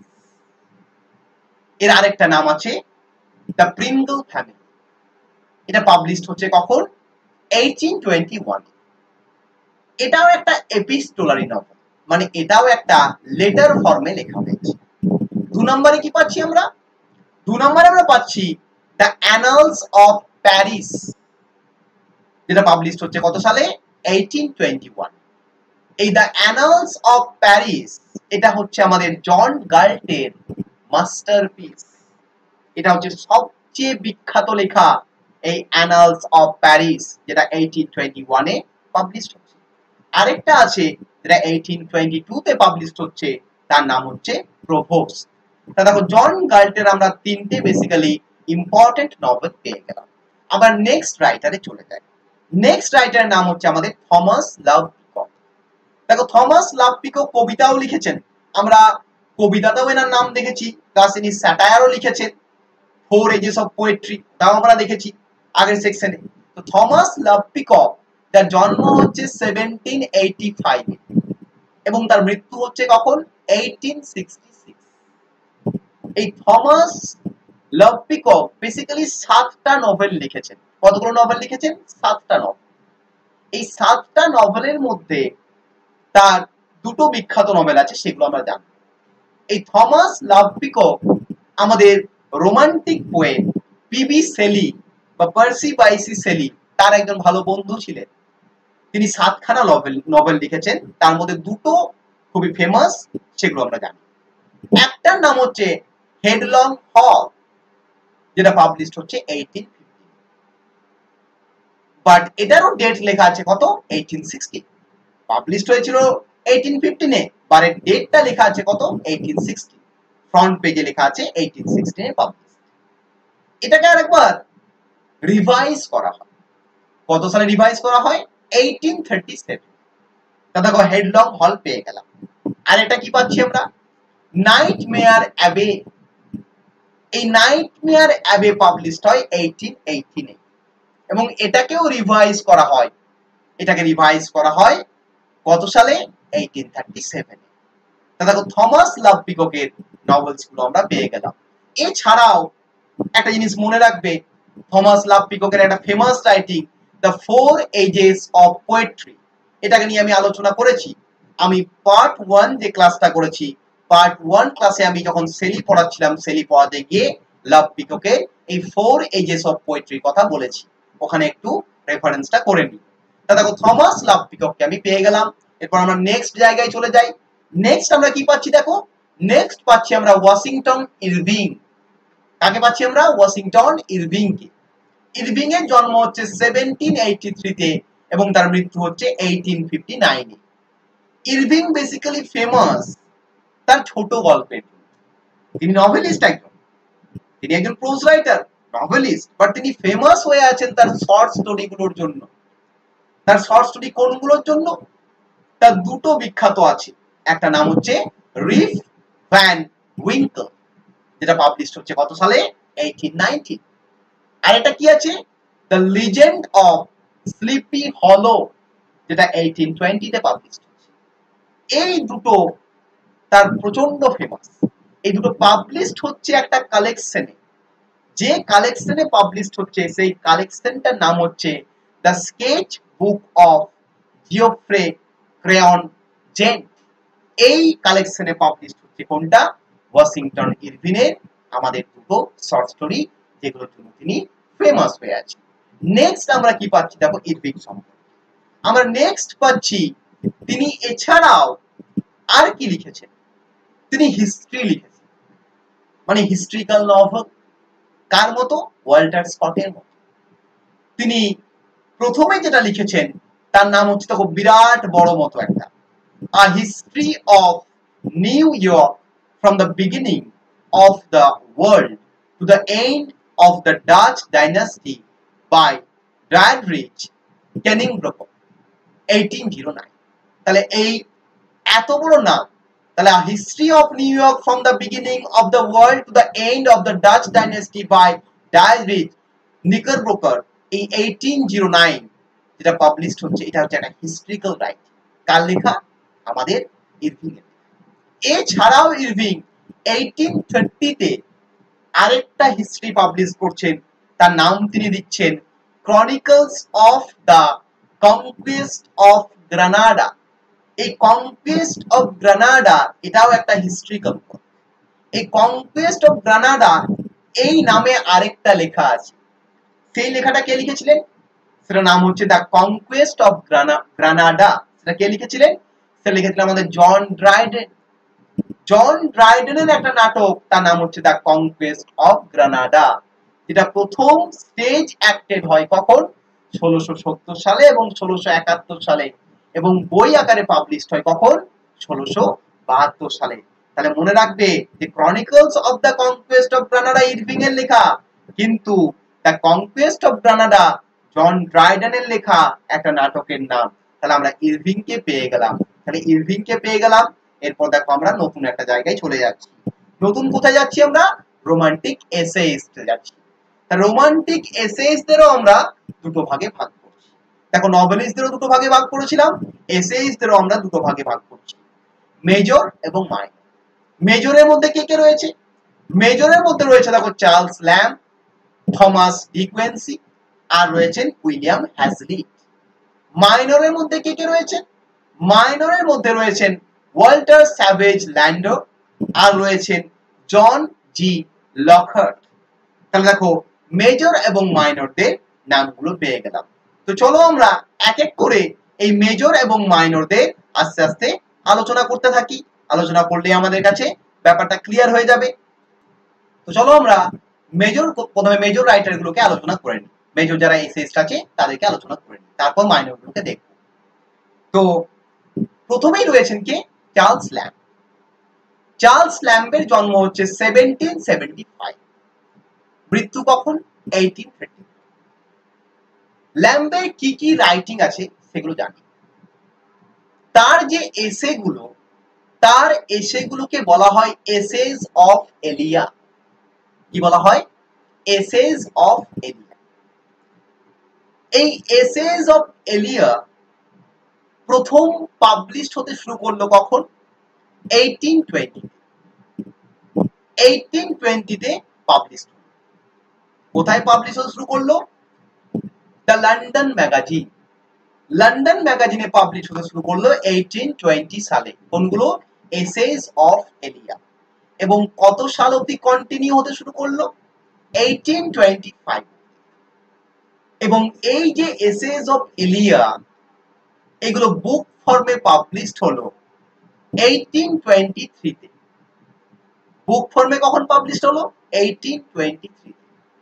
এর আরেকটা নাম আছে দ্য প্রিঙ্গল ফ্যামিলি। এটা পাবলিশড হচ্ছে কখন? Eighteen twenty one. এটাও একটা এপিস্টোলারি নভেল, মানে এটাও একটা লেটার ফর্মে লেখা হয়েছে। দু নম্বরে কি পাচ্ছি আমরা? দু নম্বরে আমরা পাচ্ছি দ্য অ্যানালস অফ প্যারিস, যেটা পাবলিশড হচ্ছে কত সালে? Eighteen twenty one. এই দ্য অ্যানালস অফ প্যারিস এটা হচ্ছে আমাদের জন গাল্টের মাস্টারপিস। এটা হচ্ছে সবচেয়ে বিখ্যাত লেখা, এই অ্যানালস অফ প্যারিস, যেটা এইটিন টোয়েন্টি ওয়ান এ পাবলিশড হচ্ছে। আরেকটা আছে যেটা এইটিন টোয়েন্টি টু তে পাবলিশড হচ্ছে, তার নাম হচ্ছে প্রোভোস্ট। তা দেখো জন গাল্টের আমরা তিনটে বেসিক্যালি ইম্পর্টেন্ট নভেল পেয়ে গেলাম। আবার নেক্সট রাইটারে চলে যায়। নেক্সট রাইটারের নাম হচ্ছে আমাদের থমাস লাভ পিকক। দেখো থমাস লাভ পিকক কবিতাও লিখেছেন, আমরা কবিতাতেও এনার নাম দেখেছি, প্লাস ইনি স্যাটায়ারও লিখেছেন, ফোর এজেস অফ পোয়েট্রি, তাও আমরা দেখেছি আগের সেকশনে। তো থমাস লাভ পিকক, যার জন্ম হচ্ছে সেভেন্টিন এইটি ফাইভ এবং তার মৃত্যু হচ্ছে কখন? Eighteen sixty six. এই থমাস লাভ পিকক বেসিক্যালি সাতটা নভেল লিখেছেন। কতগুলো নভেল লিখেছেন? সাতটা নভেল। এই সাতটা নভেলের মধ্যে তার দুটো বিখ্যাত নভেল আছে, সেগুলো আমরা জানব। এই থমাস লাভ পিকক আমাদের রোমান্টিক পোয়েট পিবি শেলি বা পার্সি বাইসি শেলি তার একজন ভালো বন্ধু ছিলেন। তিনি সাতখানা নভেল নভেল লিখেছেন, তার মধ্যে দুটো খুবই ফেমাস, সেগুলো আমরা জানি। একটার নাম হচ্ছে হেডলং হগ, যেটা পাবলিশড হচ্ছে এইটিন ফিফটি। বাট এটারও ডেট লেখা আছে কত এইটিন সিক্সটি, পাবলিশড হয়েছিল এইটিন ফিফটিন এ, বাট এর ডেটটা লেখা আছে কত এইটিন সিক্সটি, ফ্রন্ট পেজে লেখা আছে এইটিন সিক্সটি এ পাবলিশ। এটাকে আরেকবার রিভাইজ করা হয়, কত সালে রিভাইজ করা হয় এইটিন থার্টি সেভেন। তা দেখো হেডলং হল পেয়ে গেলাম। আর এটা কি পাচ্ছি আমরা নাইটমেয়ার অ্যাবে, এই নাইটমেয়ার অ্যাবে পাবলিশড হয় এইটিন এইটিন এ এবং এটাকেও রিভাইজ করা হয়, এটাকে রিভাইজ করা হয় কত সালে এইটিন থার্টি সেভেন এ। তা দেখো থমাস লাভ পিককের নভেলস গুলো আমরা পেয়ে গেলাম। এছাড়াও একটা জিনিস মনে রাখবে, থমাস লাভ পিককের একটা famous writing the Four Ages of Poetry, এটাকে নিয়ে আমি আলোচনা করেছি। আমি পার্ট ওয়ান যে ক্লাসটা করেছি, পার্ট ওয়ান ক্লাসে আমি যখন সেলি পড়াচ্ছিলাম, সেলি পড়াতে গিয়ে লাভ পিককের এই ফোর এজেস অফ পোয়েট্রির কথা বলেছি, ওখানে একটু রেফারেন্সটা করে নিই। তা দেখো থমাস লাভ পিকককে আমি পেয়ে গেলাম। এরপর আমরা নেক্সট জায়গায় চলে যাই। নেক্সট আমরা কি পাচ্ছি দেখো, নেক্সট পাচ্ছি আমরা ওয়াশিংটন ইরভিং। কাকে পাচ্ছি আমরা ওয়াশিংটন ইরভিংকে। ইরভিং এর জন্ম হচ্ছে সেভেন্টিন এইটি থ্রি তে এবং তার মৃত্যু হচ্ছে এইটিন ফিফটি নাইন এ। ইরভিং বেসিক্যালি ফেমাস তার ছোট গল্পের, তিনি নভেলিস্ট একজন, তিনি একজন প্রোজ রাইটার, নভেলিস্ট, বাট তিনি ফেমাস হয়ে আছেন তার শর্ট স্টোরি গুলোর জন্য। তার শর্ট স্টোরি কোনগুলোর জন্য? তার দুটো বিখ্যাত আছে, একটা নাম হচ্ছে রিফ ভ্যান উইঙ্কল, যেটা পাবলিশড হচ্ছে কত সালে এইটিন নাইনটি, আর এটা কি আছে দ্য লিজেন্ড অফ স্লিপি হলো, যেটা এইটিন টোয়েন্টি তে পাবলিশড হচ্ছে। এই দুটো তার প্রচন্ড ফেমাস। এই দুটো পাবলিশড হচ্ছে একটা কালেকশনে, যে কালেকশনে পাবলিশড হচ্ছে সেই কালেকশনটার নাম হচ্ছে the Sketch Book of Geoffrey Crayon Gent. এই কালেকশনে পাবলিশড হচ্ছে কোনটা? ওয়াশিংটন ইরভিনের আমাদের দুটো শর্ট স্টোরি, যেগুলোর জন্য তিনি ফেমাস হয়ে আছে। নেক্সট আমরা কি পাচ্ছি দেখো ইরভিং সম্পর্কে। আমরা নেক্সট পাচ্ছি তিনি এছাড়াও আর কি লিখেছেন, তিনি হিস্ট্রি লিখেছেন, মানে হিস্ট্রিক্যাল নভেল। কার মতো? ওয়াল্টার স্কটের মতো। তিনি প্রথমে যেটা লিখেছেন তার নাম হচ্ছে দেখো বিরাট বড় মতো একটা, a History of New York from the Beginning of the World to the End of the Dutch Dynasty by Diedrich কেনিংব্রোকো এইটিন জিরো নাইন। তাহলে এই এত বড় নাম, তাহলে a History of New York from the Beginning of the World to the End of the Dutch Dynasty by Diedrich Knickerbocker, এই eighteen zero nine যেটা published হচ্ছে, এটা হচ্ছে একটা হিস্ট্রিক্যাল রাইট। কার লেখা? আমাদের ইরভিং এর। এছাড়াও ইরভিং এইটিন থার্টি তে আরেকটা হিস্ট্রি পাবলিশ করছেন, তার নাম তিনি দিচ্ছেন Chronicles of the Conquest of Granada. এই কনকুয়েস্ট অফ গ্রানাডা এটাও একটা হিস্ট্রিক্যাল। এই কনকুয়েস্ট অফ গ্রানাডা এই নামে আরেকটা লেখা আছে, সেই লেখাটা কে লিখেছিলেন? সেটার নাম হচ্ছে দ্য কনকুয়েস্ট অফ গ্রানাডা। সেটা কে লিখেছিলেন? সেটা লিখেছিলেন আমাদের জন ড্রাইডেন। জন ড্রাইডেনের একটা নাটক, তার নাম হচ্ছে দ্য কনকুয়েস্ট অফ গ্রানাডা, যেটা প্রথম স্টেজ অ্যাক্টেড হয় কখন? ষোলোশো সত্তর সালে এবং ষোলোশো একাত্তর সালে, এবং বই আকারে পাবলিশড হয় কখন? ষোলোশো বাহাত্তর সালে। তাহলে মনে রাখবে যে Chronicles of the Conquest of Granada Irving এর লেখা, কিন্তু the Conquest of Granada John ড্রাইডেনের লেখা একটা নাটকের নাম। তাহলে আমরা ইরভিং কে পেয়ে গেলাম। তাহলে ইরভিং কে পেয়ে গেলাম। এরপর দেখো আমরা নতুন একটা জায়গায় চলে যাচ্ছি। নতুন কোথায় যাচ্ছি আমরা? রোমান্টিক এসেইস্টে যাচ্ছি। তা রোমান্টিক এসেইস্টদেরও আমরা দুটো ভাগে ভাগ করছি। দেখো নভেলিস্টদেরও দুটো ভাগে ভাগ করেছিলাম, এসেইস্টদেরও আমরা দুটো ভাগে ভাগ করছি, মেজর এবং মাইনর। মেজরের মধ্যে কে কে রয়েছে? মেজরের মধ্যে রয়েছে দেখো চার্লস ল্যাম্ব, থমাস ডিকুয়েন্সি, আর রয়েছেন উইলিয়াম হ্যাজলিট। মাইনরের মধ্যে কে কে রয়েছেন? মাইনরের মধ্যে রয়েছেন ওয়াল্টার স্যাভেজ ল্যান্ডো, আর রয়েছেন জন জি লকহার্ট। তাহলে দেখো মেজর এবং মাইনরদের নামগুলো পেয়ে গেলাম। তো চলো আমরা এক এক করে এই মেজর এবং মাইনরদের আস্তে আস্তে আলোচনা করতে থাকি। আলোচনা করলে আমাদের কাছে ব্যাপারটা ক্লিয়ার হয়ে যাবে। তো চলো আমরা মেজর, প্রথমে মেজর রাইটার গুলোকে আলোচনা করে নিই। মেজর যারা এসেস আছে তাদেরকে আলোচনা করে নিই, তারপর মাইনরগুলোকে দেখব। তো প্রথমেই রয়েছেন কে? Charles Lamb. চার্লস ল্যাম্বের জন্ম হচ্ছে সেভেন্টিন সেভেন্টি ফাইভ, মৃত্যু কখন? Eighteen thirty. ল্যাম্বের কি কি রাইটিং আছে সেগুলো জানি। তার যে এসেগুলো, তার এসেগুলোকে বলা হয় এসেস অফ এলিয়া। কি বলা হয়? Essays of Elia. এই এসেস অফ এলিয়া প্রথম পাবলিশ হতে শুরু করলো কখন? Eighteen twenty. এইটিন টোয়েন্টি তে পাবলিশ। কোথায় পাবলিশ হতে শুরু করলো? The London Magazine. লন্ডন ম্যাগাজিনে পাবলিশ হতে শুরু করলো এইটিন টোয়েন্টি সালে। কোনগুলো? Essays of Elia. এবং কত সাল অবধি কন্টিনিউ হতে শুরু করলো? Eighteen twenty five. এবং এই যে এসেস অফ এলিয়া, এগুলো বুক ফর্মে পাবলিশড হলো এইটিন টোয়েন্টি থ্রি তে। বুক ফর্মে কখন পাবলিশড হলো? Eighteen twenty three.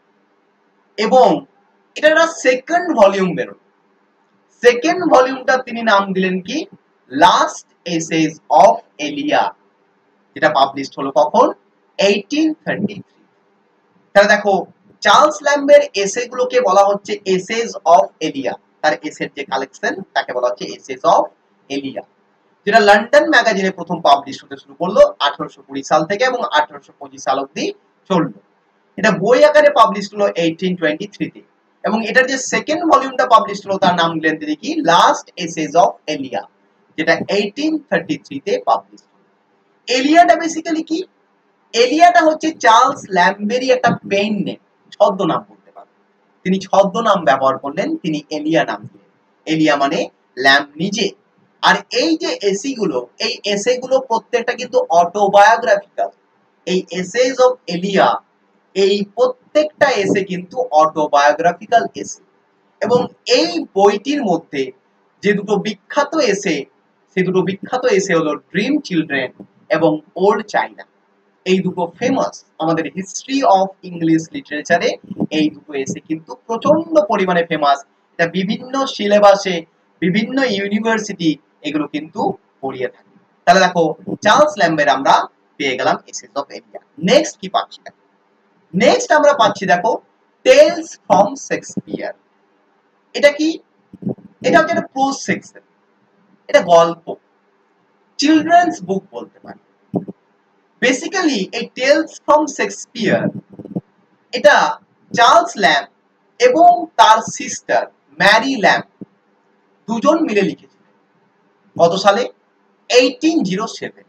এবং এটা একটা সেকেন্ড ভলিউম বেরোলো। সেকেন্ড ভলিউমটা তিনি নাম দিলেন কি? লাস্ট এসেস অফ এলিয়া, যেটা পাবলিশড হলো কখন? Eighteen thirty three. তাহলে দেখো, চার্লস ল্যাম্বের এসেগুলোকে বলা হচ্ছে এসেস অফ এলিয়া। তার এসের যে কালেকশন তাকে বলা হচ্ছে এসেস অফ এলিয়া, যেটা লন্ডন ম্যাগাজিনে প্রথম পাবলিশ হতে শুরু করলো আঠারোশো কুড়ি সাল থেকে এবং আঠারোশো পঁচিশ সাল অব্দি চললো। এটা বই আকারে পাবলিশ হলো এইটিন টোয়েন্টি থ্রি তে। এবং এটার যে সেকেন্ড ভলিউমটা পাবলিশ হলো তার নাম দিলেন তিনি কি? লাস্ট এসেস অফ এলিয়া, যেটা এইটিন থার্টি থ্রি তে পাবলিশ হলো। এলিয়াটা বেসিক্যালি কি? এলিয়াটা হচ্ছে চার্লস ল্যাম্বেরই একটা পেন নেম, ছদ্মনাম বলতে পারেন। তিনি ছদ্মনাম ব্যবহার করলেন, তিনি এলিয়া নাম দিলেন। এলিয়া মানে ল্যাম্ব নিজে। আর এই যে এসিগুলো, এই এসেগুলো প্রত্যেকটা কিন্তু অটোবায়োগ্রাফিক্যাল। এই এসেস অফ এলিয়া, এই প্রত্যেকটা এসে কিন্তু অটোবায়োগ্রাফিক্যাল এসে। এবং এই বইটির মধ্যে যে দুটো বিখ্যাত এসে, সে দুটো বিখ্যাত এসে হলো ড্রিম চিলড্রেন এবং ওল্ড চাইনা। এই দুটো ফেমাস আমাদের হিস্ট্রি অফ ইংলিশ লিটারেচারে। এই দুটো এসে কিন্তু প্রচন্ড পরিমাণে ফেমাস। এটা বিভিন্ন সিলেবাসে, বিভিন্ন ইউনিভার্সিটি এগুলো কিন্তু পড়িয়ে থাকে। তাহলে দেখো, চার্লস ল্যাম্বের আমরা পেয়ে গেলাম এসেস অফ এলিয়া। নেক্সট কি পাচ্ছি? দেখো, নেক্সট আমরা পাচ্ছি দেখো টেলস ফ্রম শেক্সপিয়ার। এটা কি? এটা হচ্ছে একটা প্রোজ সেকশন, এটা গল্প, চিলড্রেন্স বুক বলতে পারি। বেসিক্যালি এই টেলস ফ্রম শেক্সপিয়ার, এটা চার্লস ল্যাম্ব এবং তার সিস্টার ম্যারি ল্যাম্ব দুজন মিলে লিখেছিলেন। কত সালে? Eighteen zero seven.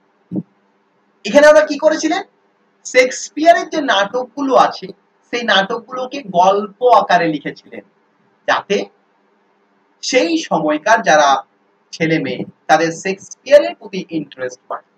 এখানে ওরা কি করেছিলেন? শেক্সপিয়ারের যে নাটকগুলো আছে সেই নাটকগুলোকে গল্প আকারে লিখেছিলেন, যাতে সেই সময়কার যারা ছেলে মেয়ে তাদের শেক্সপিয়ারের প্রতি ইন্টারেস্ট বাড়ে।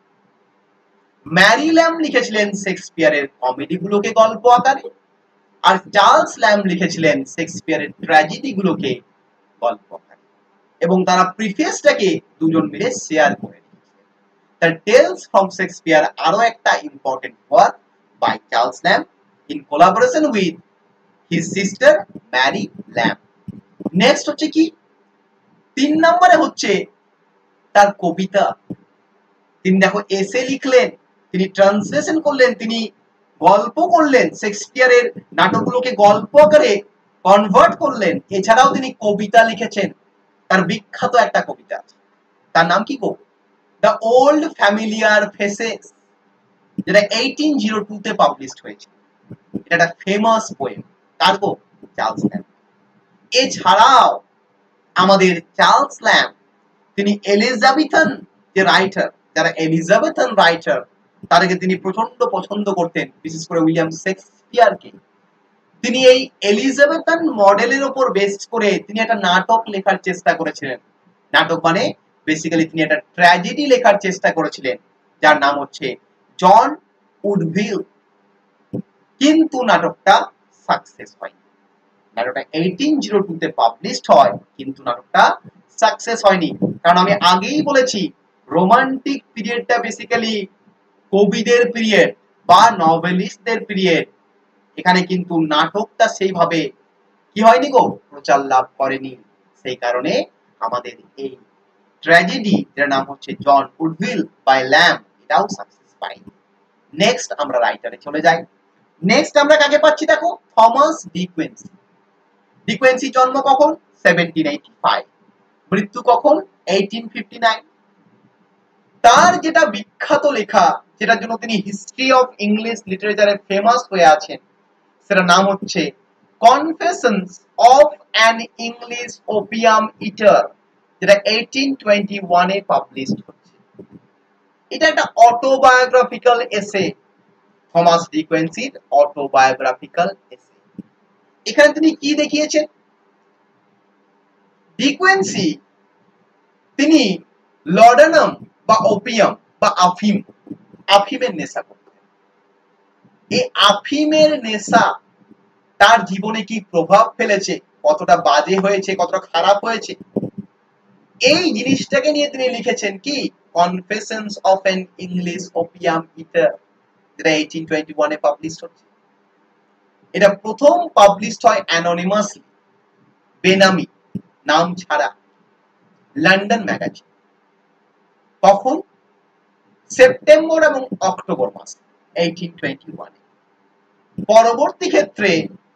ম্যারি ল্যাম্ব লিখেছিলেন শেক্সপিয়ারের কমেডিগুলোকে গল্প আকারে, আর চার্লস ল্যাম্ব লিখেছিলেন শেক্সপিয়ারের ট্র্যাজেডিগুলোকে গল্প আকারে। এবং তারা প্রিফেসটাকে দুজন মিলে শেয়ার করে নিয়েছিলেন। তার টেলস ফ্রম শেক্সপিয়ার আরো একটা important work by Charles Lamb in collaboration with his sister Mary Lamb. Next হচ্ছে কি? তিন নম্বরে হচ্ছে তার কবিতা। তিনি দেখো এসে লিখলেন, তিনি ট্রান্সলেশন করলেন, তিনি গল্প করলেন, শেক্সপিয়ারের নাটকগুলোকে গল্প আকারে কনভার্ট করলেন। এছাড়াও তিনি কবিতা লিখেছেন। তার বিখ্যাত একটা কবিতা আছে, তার নাম কি গো? দ্য ওল্ড ফ্যামিলিয়ার ফেসেস, যেটা এইটিন জিরো টু তে পাবলিশড হয়েছে। এটা একটা ফেমাস পোয়েম। কার গো? Charles Lamb. এছাড়াও আমাদের চার্লস ল্যাম্ব তিনি এলিজাবেথান যে রাইটার, যারা এলিজাবেথান রাইটার তাদেরকে তিনি প্রচন্ড পছন্দ করতেন, বিশেষ করে উইলিয়াম শেক্সপিয়ারকে। তিনি এই এলিজাবেথান মডেলের উপর বেস করে তিনি একটা নাটক লেখার চেষ্টা করেছিলেন। নাটক মানে বেসিক্যালি তিনি একটা ট্র্যাজেডি লেখার চেষ্টা করেছিলেন, যার নাম হচ্ছে জন উডভিল। কিন্তু নাটকটা সাকসেস হয়নি। নাটকটা এইটিন জিরো টু তে পাবলিশড হয়, কিন্তু নাটকটা সাকসেস হয়নি। কারণ আমি আগেই বলেছি, রোমান্টিক পিরিয়ডটা বেসিক্যালি কবিদের পিরিয়ড বা নভেলিস্টদের পিরিয়ড। এখানে কিন্তু নাটকটা সেইভাবে কি হয়নি গো, প্রচার লাভ করেনি। সেই কারণে আমাদের এই ট্র্যাজেডি যার নাম হচ্ছে জন উডভিল বাই ল্যাম্ব, এটাও সাকসেস পায়নি। নেক্সট আমরা রাইটারে চলে যাই। নেক্সট আমরা কাকে পাচ্ছি দেখো, থমাস ডিকুয়েন্সি। ডিকুয়েন্সি জন্ম কখন, সেভেন্টিন এইটি ফাইভ, মৃত্যু কখন, এইটিন ফিফটি নাইন। তার যেটা বিখ্যাত লেখা, যেটার জন্য তিনি হিস্ট্রি অফ ইংলিশ লিটারেচারে ফেমাস হয়ে আছেন, সেটার নাম হচ্ছে Confessions of an English Opium Eater, যেটা এইটিন টোয়েন্টি ওয়ান এ পাবলিশ হচ্ছে। এটা একটা অটোবায়োগ্রাফিক্যাল এসে, থমাস ডিকুয়েন্সির অটোবায়োগ্রাফিক্যাল এসে। এখানে তিনি কি দেখিয়েছেন, ডিকুয়েন্সি তিনি লডানাম বা ওপিয়াম বা আফিম, আফিমের নেশা করতেন। এই আফিমের নেশা তার জীবনে কি প্রভাব ফেলেছে, কতটা বাজে হয়েছে, কতটা খারাপ হয়েছে, এই জিনিসটাকে নিয়ে তিনি লিখেছেন কি, Confessions of an English Opium Eater, যেটা এইটিন টোয়েন্টি ওয়ান এ পাবলিশ হচ্ছে। এটা প্রথম পাবলিশ হয় অ্যানোনিমাসলি, বেনামি, নাম ছাড়া, লন্ডন ম্যাগাজিন। কখন, সেপ্টেম্বর এবং অক্টোবর মাস এইটিন টোয়েন্টি ওয়ান এ। পরবর্তী ক্ষেত্রে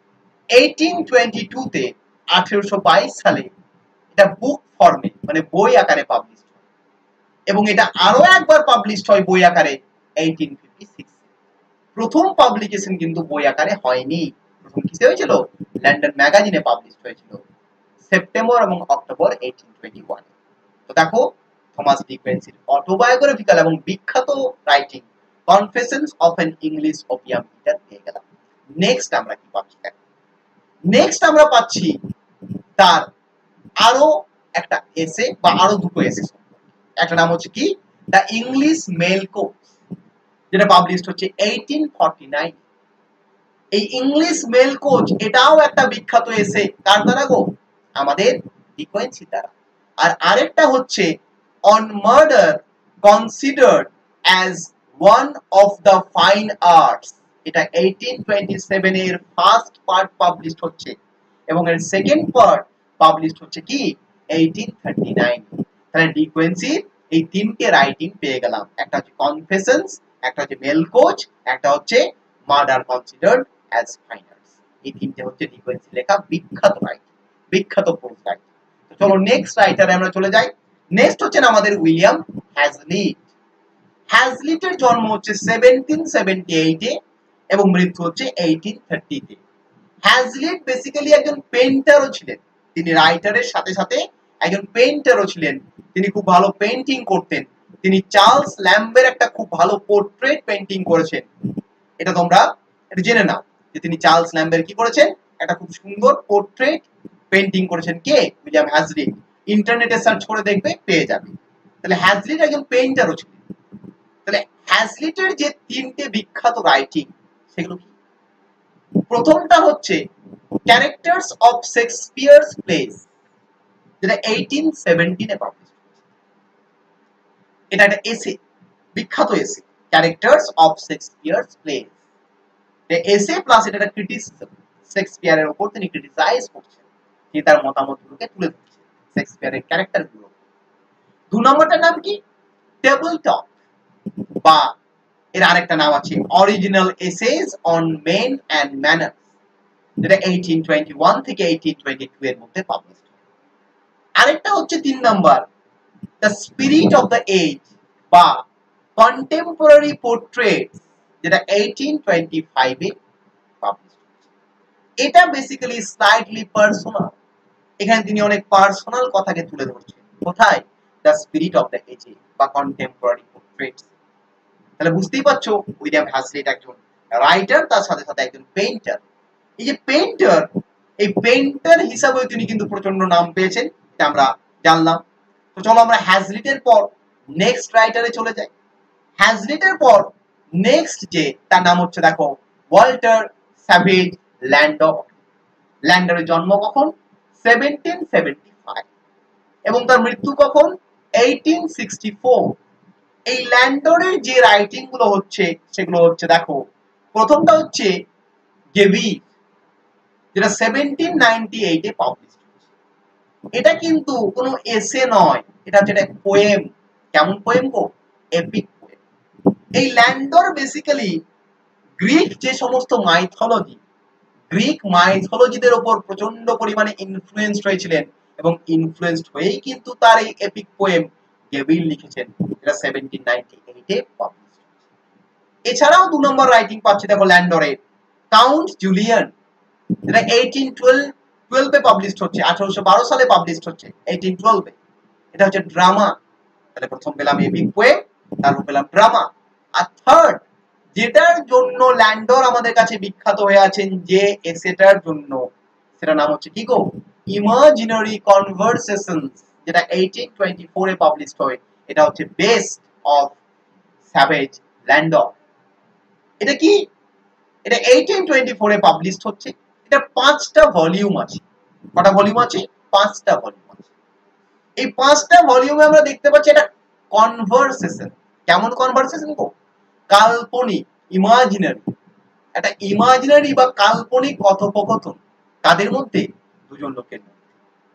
এইটিন টোয়েন্টি টু তে, আঠারোশো বাইশ সালে এটা বুক ফর্মে মানে বই আকারে পাবলিশ হয়, এবং এটা আরো একবার পাবলিশ হয় বই আকারে এইটিন ফিফটি সিক্স। প্রথম পাবলিকেশন কিন্তু বই আকারে হয়নি, প্রথম কিসে হয়েছিল, লন্ডন ম্যাগাজিনে পাবলিশ হয়েছিল সেপ্টেম্বর এবং অক্টোবর এইটিন টোয়েন্টি ওয়ান। তো দেখো, থমাস ডিকুয়েন্সির অটোবায়োগ্রাফিক্যাল এবং বিখ্যাত writing Confessions of an English Opium Eater পেয়ে গেলাম। নেক্সট আমরা কি পাচ্ছি, নেক্সট আমরা পাচ্ছি তার আরো একটা এসে বা আরো দুটো এসে। একটা নাম হচ্ছে কি, দ্য ইংলিশ মেল কোচ, যেটা পাবলিশ হচ্ছে এইটিন ফর্টি নাইন। এই ইংলিশ মেল কোচ এটাও একটা বিখ্যাত এসে, কার দ্বারা গো, আমাদের ডিকুয়েন্সি দ্বারা। আর আরেকটা হচ্ছে On Murder Considered as One of the Fine Arts, এটা এইটিন টোয়েন্টি সেভেন এর ফার্স্ট পার্ট পাবলিশ হচ্ছে, এবং এর সেকেন্ড পার্ট পাবলিশ হচ্ছে কি এইটিন থার্টি নাইন। তাহলে ডিকুয়েন্সির এই তিনটে রাইটিং পেয়ে গেলাম, একটা হচ্ছে কনফেশনস, একটা হচ্ছে মেল কোচ, একটা হচ্ছে Murder Considered as Fine Arts. এই তিনটে হচ্ছে ডিকুয়েন্সি লেখা বিখ্যাত রাইটিং, বিখ্যাত প্রোজ রাইটিং। তো চলো নেক্সট রাইটারে আমরা চলে যাই। নেক্সট হচ্ছেন আমাদের উইলিয়াম হ্যাজলিট। হ্যাজলিটের জন্ম হচ্ছে সেভেন্টিন সেভেন্টি এইট এ এবং মৃত্যু হচ্ছে এইটিন থার্টি তে। হ্যাজলিট বেসিক্যালি একজন পেইন্টারও ছিলেন, তিনি রাইটারের সাথে সাথে একজন পেইন্টারও ছিলেন। তিনি খুব ভালো পেইন্টিং করতেন। তিনি চার্লস ল্যাম্বের একটা খুব ভালো পোর্ট্রেট পেইন্টিং করেছেন, এটা তোমরা এটা জেনে নাও যে তিনি চার্লস ল্যাম্বের কি করেছেন, একটা খুব সুন্দর পোর্ট্রেট পেইন্টিং করেছেন। কে, উইলিয়াম হ্যাজলিট। ইন্টারনেটে সার্চ করে দেখবে, পেয়ে যাবে। তাহলে হ্যাজলিট একজন পেইন্টারও ছিলেন। তাহলে হ্যাজলিটের যে তিনটে বিখ্যাত রাইটিং, সেগুলো কি, প্রথমটা হচ্ছে ক্যারেক্টার্স অফ শেক্সপিয়ারস প্লেস, যেটা এইটিন সেভেন্টিন এ পাবলিশ। এটা একটা এসে, বিখ্যাত essay, Characters of Shakespeare's Plays. Essay plus এটা একটা ক্রিটিসিজম, শেক্সপিয়ারের উপর তিনি ক্রিটিসাইজ করছেন, তিনি তার মতামতগুলোকে তুলে ধরছেন শেক্সপিয়ারের ক্যারেক্টারগুলো। দু নম্বরটার নাম কি, টেবল টক, বা এর আরেকটা নাম আছে original essays on men and manners, যেটা এইটিন টোয়েন্টি ওয়ান থেকে এইটিন টোয়েন্টি টু এর মধ্যে পাবলিশ। আরেকটা হচ্ছে তিন number, the spirit of the age বা কন্টেম্পোরারি পোর্ট্রেটস, যেটা এইটিন টোয়েন্টি ফাইভ এ পাবলিশ। এটা বেসিক্যালি স্লাইটলি পার্সোনাল, এখানে তিনি অনেক পার্সোনাল কথাকে তুলে ধরছেন। কোথায়, the spirit of the age বা কন্টেম্পোরারি পোর্ট্রেটস। তাহলে বুঝতেই পারছো, উইলিয়াম হ্যাজলিট একজন রাইটার, তার সাথে সাথে একজন পেইন্টার। এই যে পেইন্টার, এই পেইন্টার হিসাবেও তিনি কিন্তু প্রচন্ড নাম পেয়েছেন, এটা আমরা জানলাম। তো চলো আমরা হ্যাজলিটের পর নেক্সট রাইটারে চলে যাই। হ্যাজলিটের পর নেক্সট যে, তার নাম হচ্ছে দেখো ওয়াল্টার স্যাভেজ ল্যান্ডর। ল্যান্ডরের জন্ম কখন, সেভেন্টিন সেভেন্টি ফাইভ, এবং তার মৃত্যু কখন, এইটিন সিক্সটি ফোর। এই ল্যান্ডরের যে রাইটিং গুলো হচ্ছে, সেগুলো হচ্ছে দেখো, প্রথমটা হচ্ছে গেভির, যেটা সেভেন্টিন নাইনটি এইট এ পাবলিশ হয়েছে। এটা কিন্তু কোনো এসে নয়, এটা হচ্ছে একটা পোয়েম। কেমন পোয়েম গো? Epic poem. এই ল্যান্ডর বেসিক্যালি গ্রিক যে সমস্ত মাইথোলজি, গ্রিক মাইথোলজিদের উপর প্রচন্ড পরিমাণে ইনফ্লুয়েন্সড হয়েছিলেন এবং ইনফ্লুয়েন্সড হয়েই কিন্তু তার এই এপিক পোয়েম গেভিল লিখেছেন, যেটা সেভেন্টিন নাইনটি এইট এ পাবলিশ। এছাড়াও দু নম্বর রাইটিং পাচ্ছি দেখো ল্যান্ডরের, কাউন্ট জুলিয়ান, যেটা এইটিন টুয়েলভ টুয়েলভ এ পাবলিশড হচ্ছে, আঠারোশো বারো সালে পাবলিশড হচ্ছে এইটিন টুয়েলভ এ। এটা হচ্ছে ড্রামা। তাহলে প্রথম পেলাম এপিক পোয়েম, তারপর পেলাম ড্রামা। আর থার্ড, যেটার জন্য ল্যান্ডর আমাদের কাছে বিখ্যাত হয়ে আছেন, যে এসেটার জন্য, সেটা নাম হচ্ছে কি গো? ইমাজিনারি কনভারসেশনস, যেটা এইটিন টোয়েন্টি ফোর এ পাবলিশড হয়। এটা হচ্ছে বেস্ট অফ স্যাভেজ ল্যান্ডর। এটা কি? এটা এইটিন টোয়েন্টি ফোর এ পাবলিশড হচ্ছে। এটা পাঁচটা ভলিউম আছে। কটা ভলিউম আছে? পাঁচটা ভলিউম আছে। এই পাঁচটা ভলিউমে আমরা দেখতে পাচ্ছি এটা কনভারসেশন। কেমন কনভারসেশন গো? কাল্পনিক, ইমাজিনারি। একটা ইমাজিনারি বা কাল্পনিক কথোপকথন তাদের মধ্যে, দুজন লোকের মধ্যে।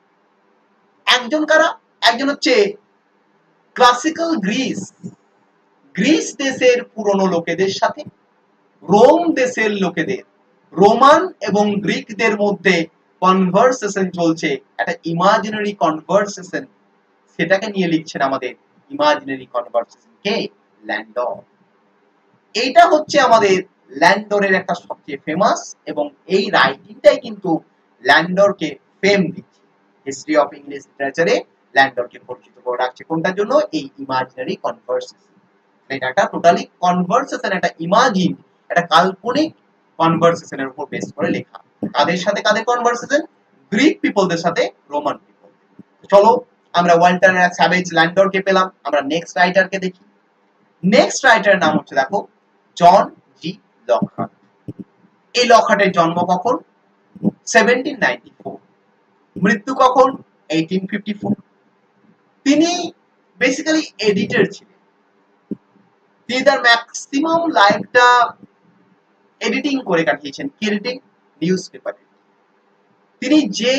একজন কারা? একজন হচ্ছে ক্লাসিক্যাল গ্রিস, গ্রিস দেশের পুরনো লোকেদের সাথে রোম দেশের লোকেদের, রোমান এবং গ্রিকদের মধ্যে কনভারসেশন চলছে, একটা ইমাজিনারি কনভারসেশন। সেটাকে নিয়ে লিখছেন আমাদের ইমাজিনারি কনভারসেশন কে? ল্যান্ডর। এইটা হচ্ছে আমাদের ল্যান্ডরের একটা সবচেয়ে ফেমাস, এবং এই রাইটিংটাই কিন্তু ল্যান্ডরকে ফেম দিচ্ছে। হিস্ট্রি অফ ইংলিশ লিটারেচারে ল্যান্ডরকে পরিচিত করে রাখছে কোনটার জন্য? এই ইমাজিনারি কনভারসেশন। এটা একটা টোটালি কনভারসেশন, একটা ইমাজিন, একটা কাল্পনিক কনভারসেশনের উপর বেস করে লেখা। কাদের সাথে কাদের কনভারসেশন? গ্রিক পিপলদের সাথে রোমান পিপল। চলো আমরা ওয়াল্টার স্যাভেজ ল্যান্ডরকে পেলাম, আমরা নেক্সট রাইটারকে দেখি। নেক্সট রাইটারের নাম হচ্ছে দেখো জন জি লকহার্ট। এই লকহার্টের জন্ম কখন? Seventeen ninety four. মৃত্যু কখন? Eighteen fifty four. তিনি বেসিক্যালি এডিটর ছিলেন। তিনি তার ম্যাক্সিমাম লাইফটা এডিটিং করে কাটিয়েছেন, কেল্টিক নিউজ পেপারে। তিনি যে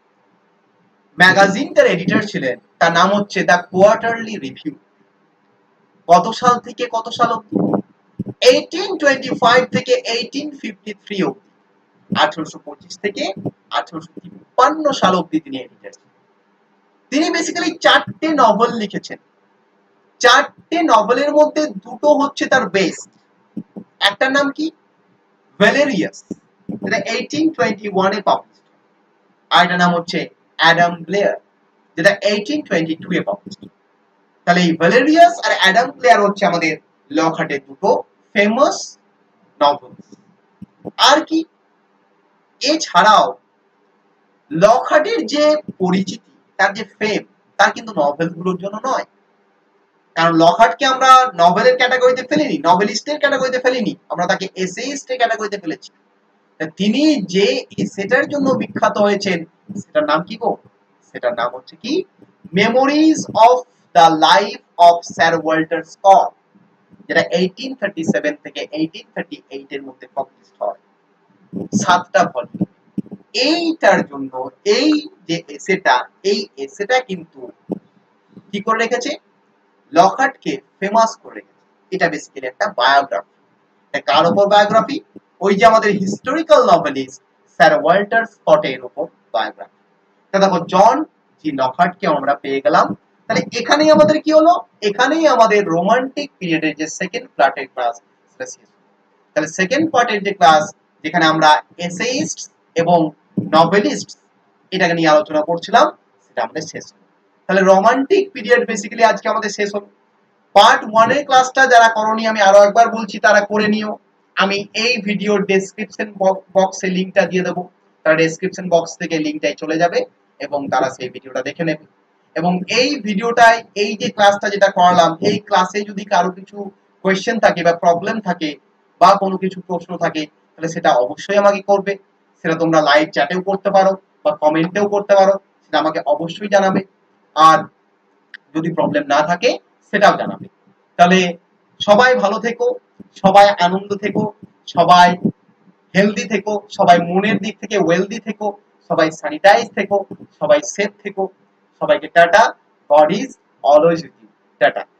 ম্যাগাজিনটার এডিটর ছিলেন তার নাম হচ্ছে দ্য কোয়ার্টারলি রিভিউ। কত সাল থেকে কত সাল অবধি? এইটিন টোয়েন্টি ফাইভ থেকে এইটিন ফিফটি থ্রি অবধি, আঠারোশো পঁচিশ থেকে আঠারোশো তিপ্পান্ন সাল অবধি তিনি এডিটর ছিলেন। তিনি বেসিক্যালি চারটে নভেল লিখেছেন। চারটে নভেলের মধ্যে দুটো হচ্ছে তার বেস্ট। একটার নাম কি? ভ্যালেরিয়াস, যেটা এইটিন টোয়েন্টি ওয়ান এ পাবলিশ। আর এটার নাম হচ্ছে অ্যাডাম ব্লেয়ার, যেটা এইটিন টোয়েন্টি টু এ পাবলিশ। তাহলে এই ভ্যালেরিয়াস আর অ্যাডাম ব্লেয়ার হচ্ছে আমাদের লকহার্টের দুটো ফেমাস নভেল। আর কি? এছাড়াও লকহার্টের যে পরিচিতি, তার যে ফেম, তার কিন্তু নভেলগুলোর জন্য নয়। কারণ লকহার্টকে আমরা নভেলের ক্যাটাগরিতে ফেলিনি, নভেলিস্টের ক্যাটাগরিতে ফেলিনি, আমরা তাকে এসেইস্টের ক্যাটাগরিতে ফেলেছি। তিনি যে সেটার জন্য বিখ্যাত হয়েছেন, সেটার নাম কি গো? সেটার নাম হচ্ছে কি? Memories of the life of sir Walter Scott, যেটা এইটিন থার্টি সেভেন থেকে এইটিন থার্টি এইট এর মধ্যে পাবলিশ হয়, সাতটা ভলিউম। এইটার জন্য এই যে এসেটা, এই এসেটা কিন্তু কি করে রেখেছে? লকহার্টকে ফেমাস করে রেখেছে। এটা বেসিক্যালি একটা বায়োগ্রাফি। এটা কার উপর বায়োগ্রাফি? ওই যে আমাদের হিস্টোরিক্যাল নভেলিস্ট স্যার ওয়াল্টার স্কটের উপর বায়োগ্রাফি। তা দেখো জন জি লকহার্টকে আমরা পেয়ে গেলাম। তাহলে এখানেই আমাদের কি হলো? এখানেই আমাদের রোমান্টিক পিরিয়ডের যে সেকেন্ড পার্টের ক্লাস সেটা শেষ হলো। তাহলে সেকেন্ড পার্টের যে ক্লাস, যেখানে আমরা এসেইস্ট এবং নভেলিস্ট এটাকে নিয়ে আলোচনা করছিলাম, সেটা আমাদের শেষ হলো। তাহলে রোমান্টিক পিরিয়ড বেসিক্যালি আজকে আমাদের শেষ হলো। পার্ট ওয়ান এর ক্লাসটা যারা করনি, আমি আরো একবার বলছি তারা করে নিও। আমি এই ভিডিওর ডেসক্রিপশন বক্সে লিংকটা দিয়ে দেবো, তারা ডেসক্রিপশন বক্স থেকে লিংকটাই চলে যাবে এবং তারা সেই ভিডিওটা দেখে নেবে। এবং এই ভিডিওটায় এই যে ক্লাসটা যেটা করালাম, এই ক্লাসে যদি কারো কিছু কোয়েশ্চেন থাকে বা প্রবলেম থাকে বা কোনো কিছু প্রশ্ন থাকে, তাহলে সেটা অবশ্যই আমাকে করবে। সেটা তোমরা লাইভ চ্যাটেও করতে পারো বা কমেন্টেও করতে পারো, সেটা আমাকে অবশ্যই জানাবে। আর যদি প্রবলেম না থাকে সেটাও জানাবে। তাহলে সবাই ভালো থেকো, সবাই আনন্দ থেকো, সবাই হেলদি থেকো, সবাই মনের দিক থেকে ওয়েলদি থেকো, সবাই স্যানিটাইজ থেকো, সবাই সেফ থেকো, সবাইকে tata. God is always with you. Tata.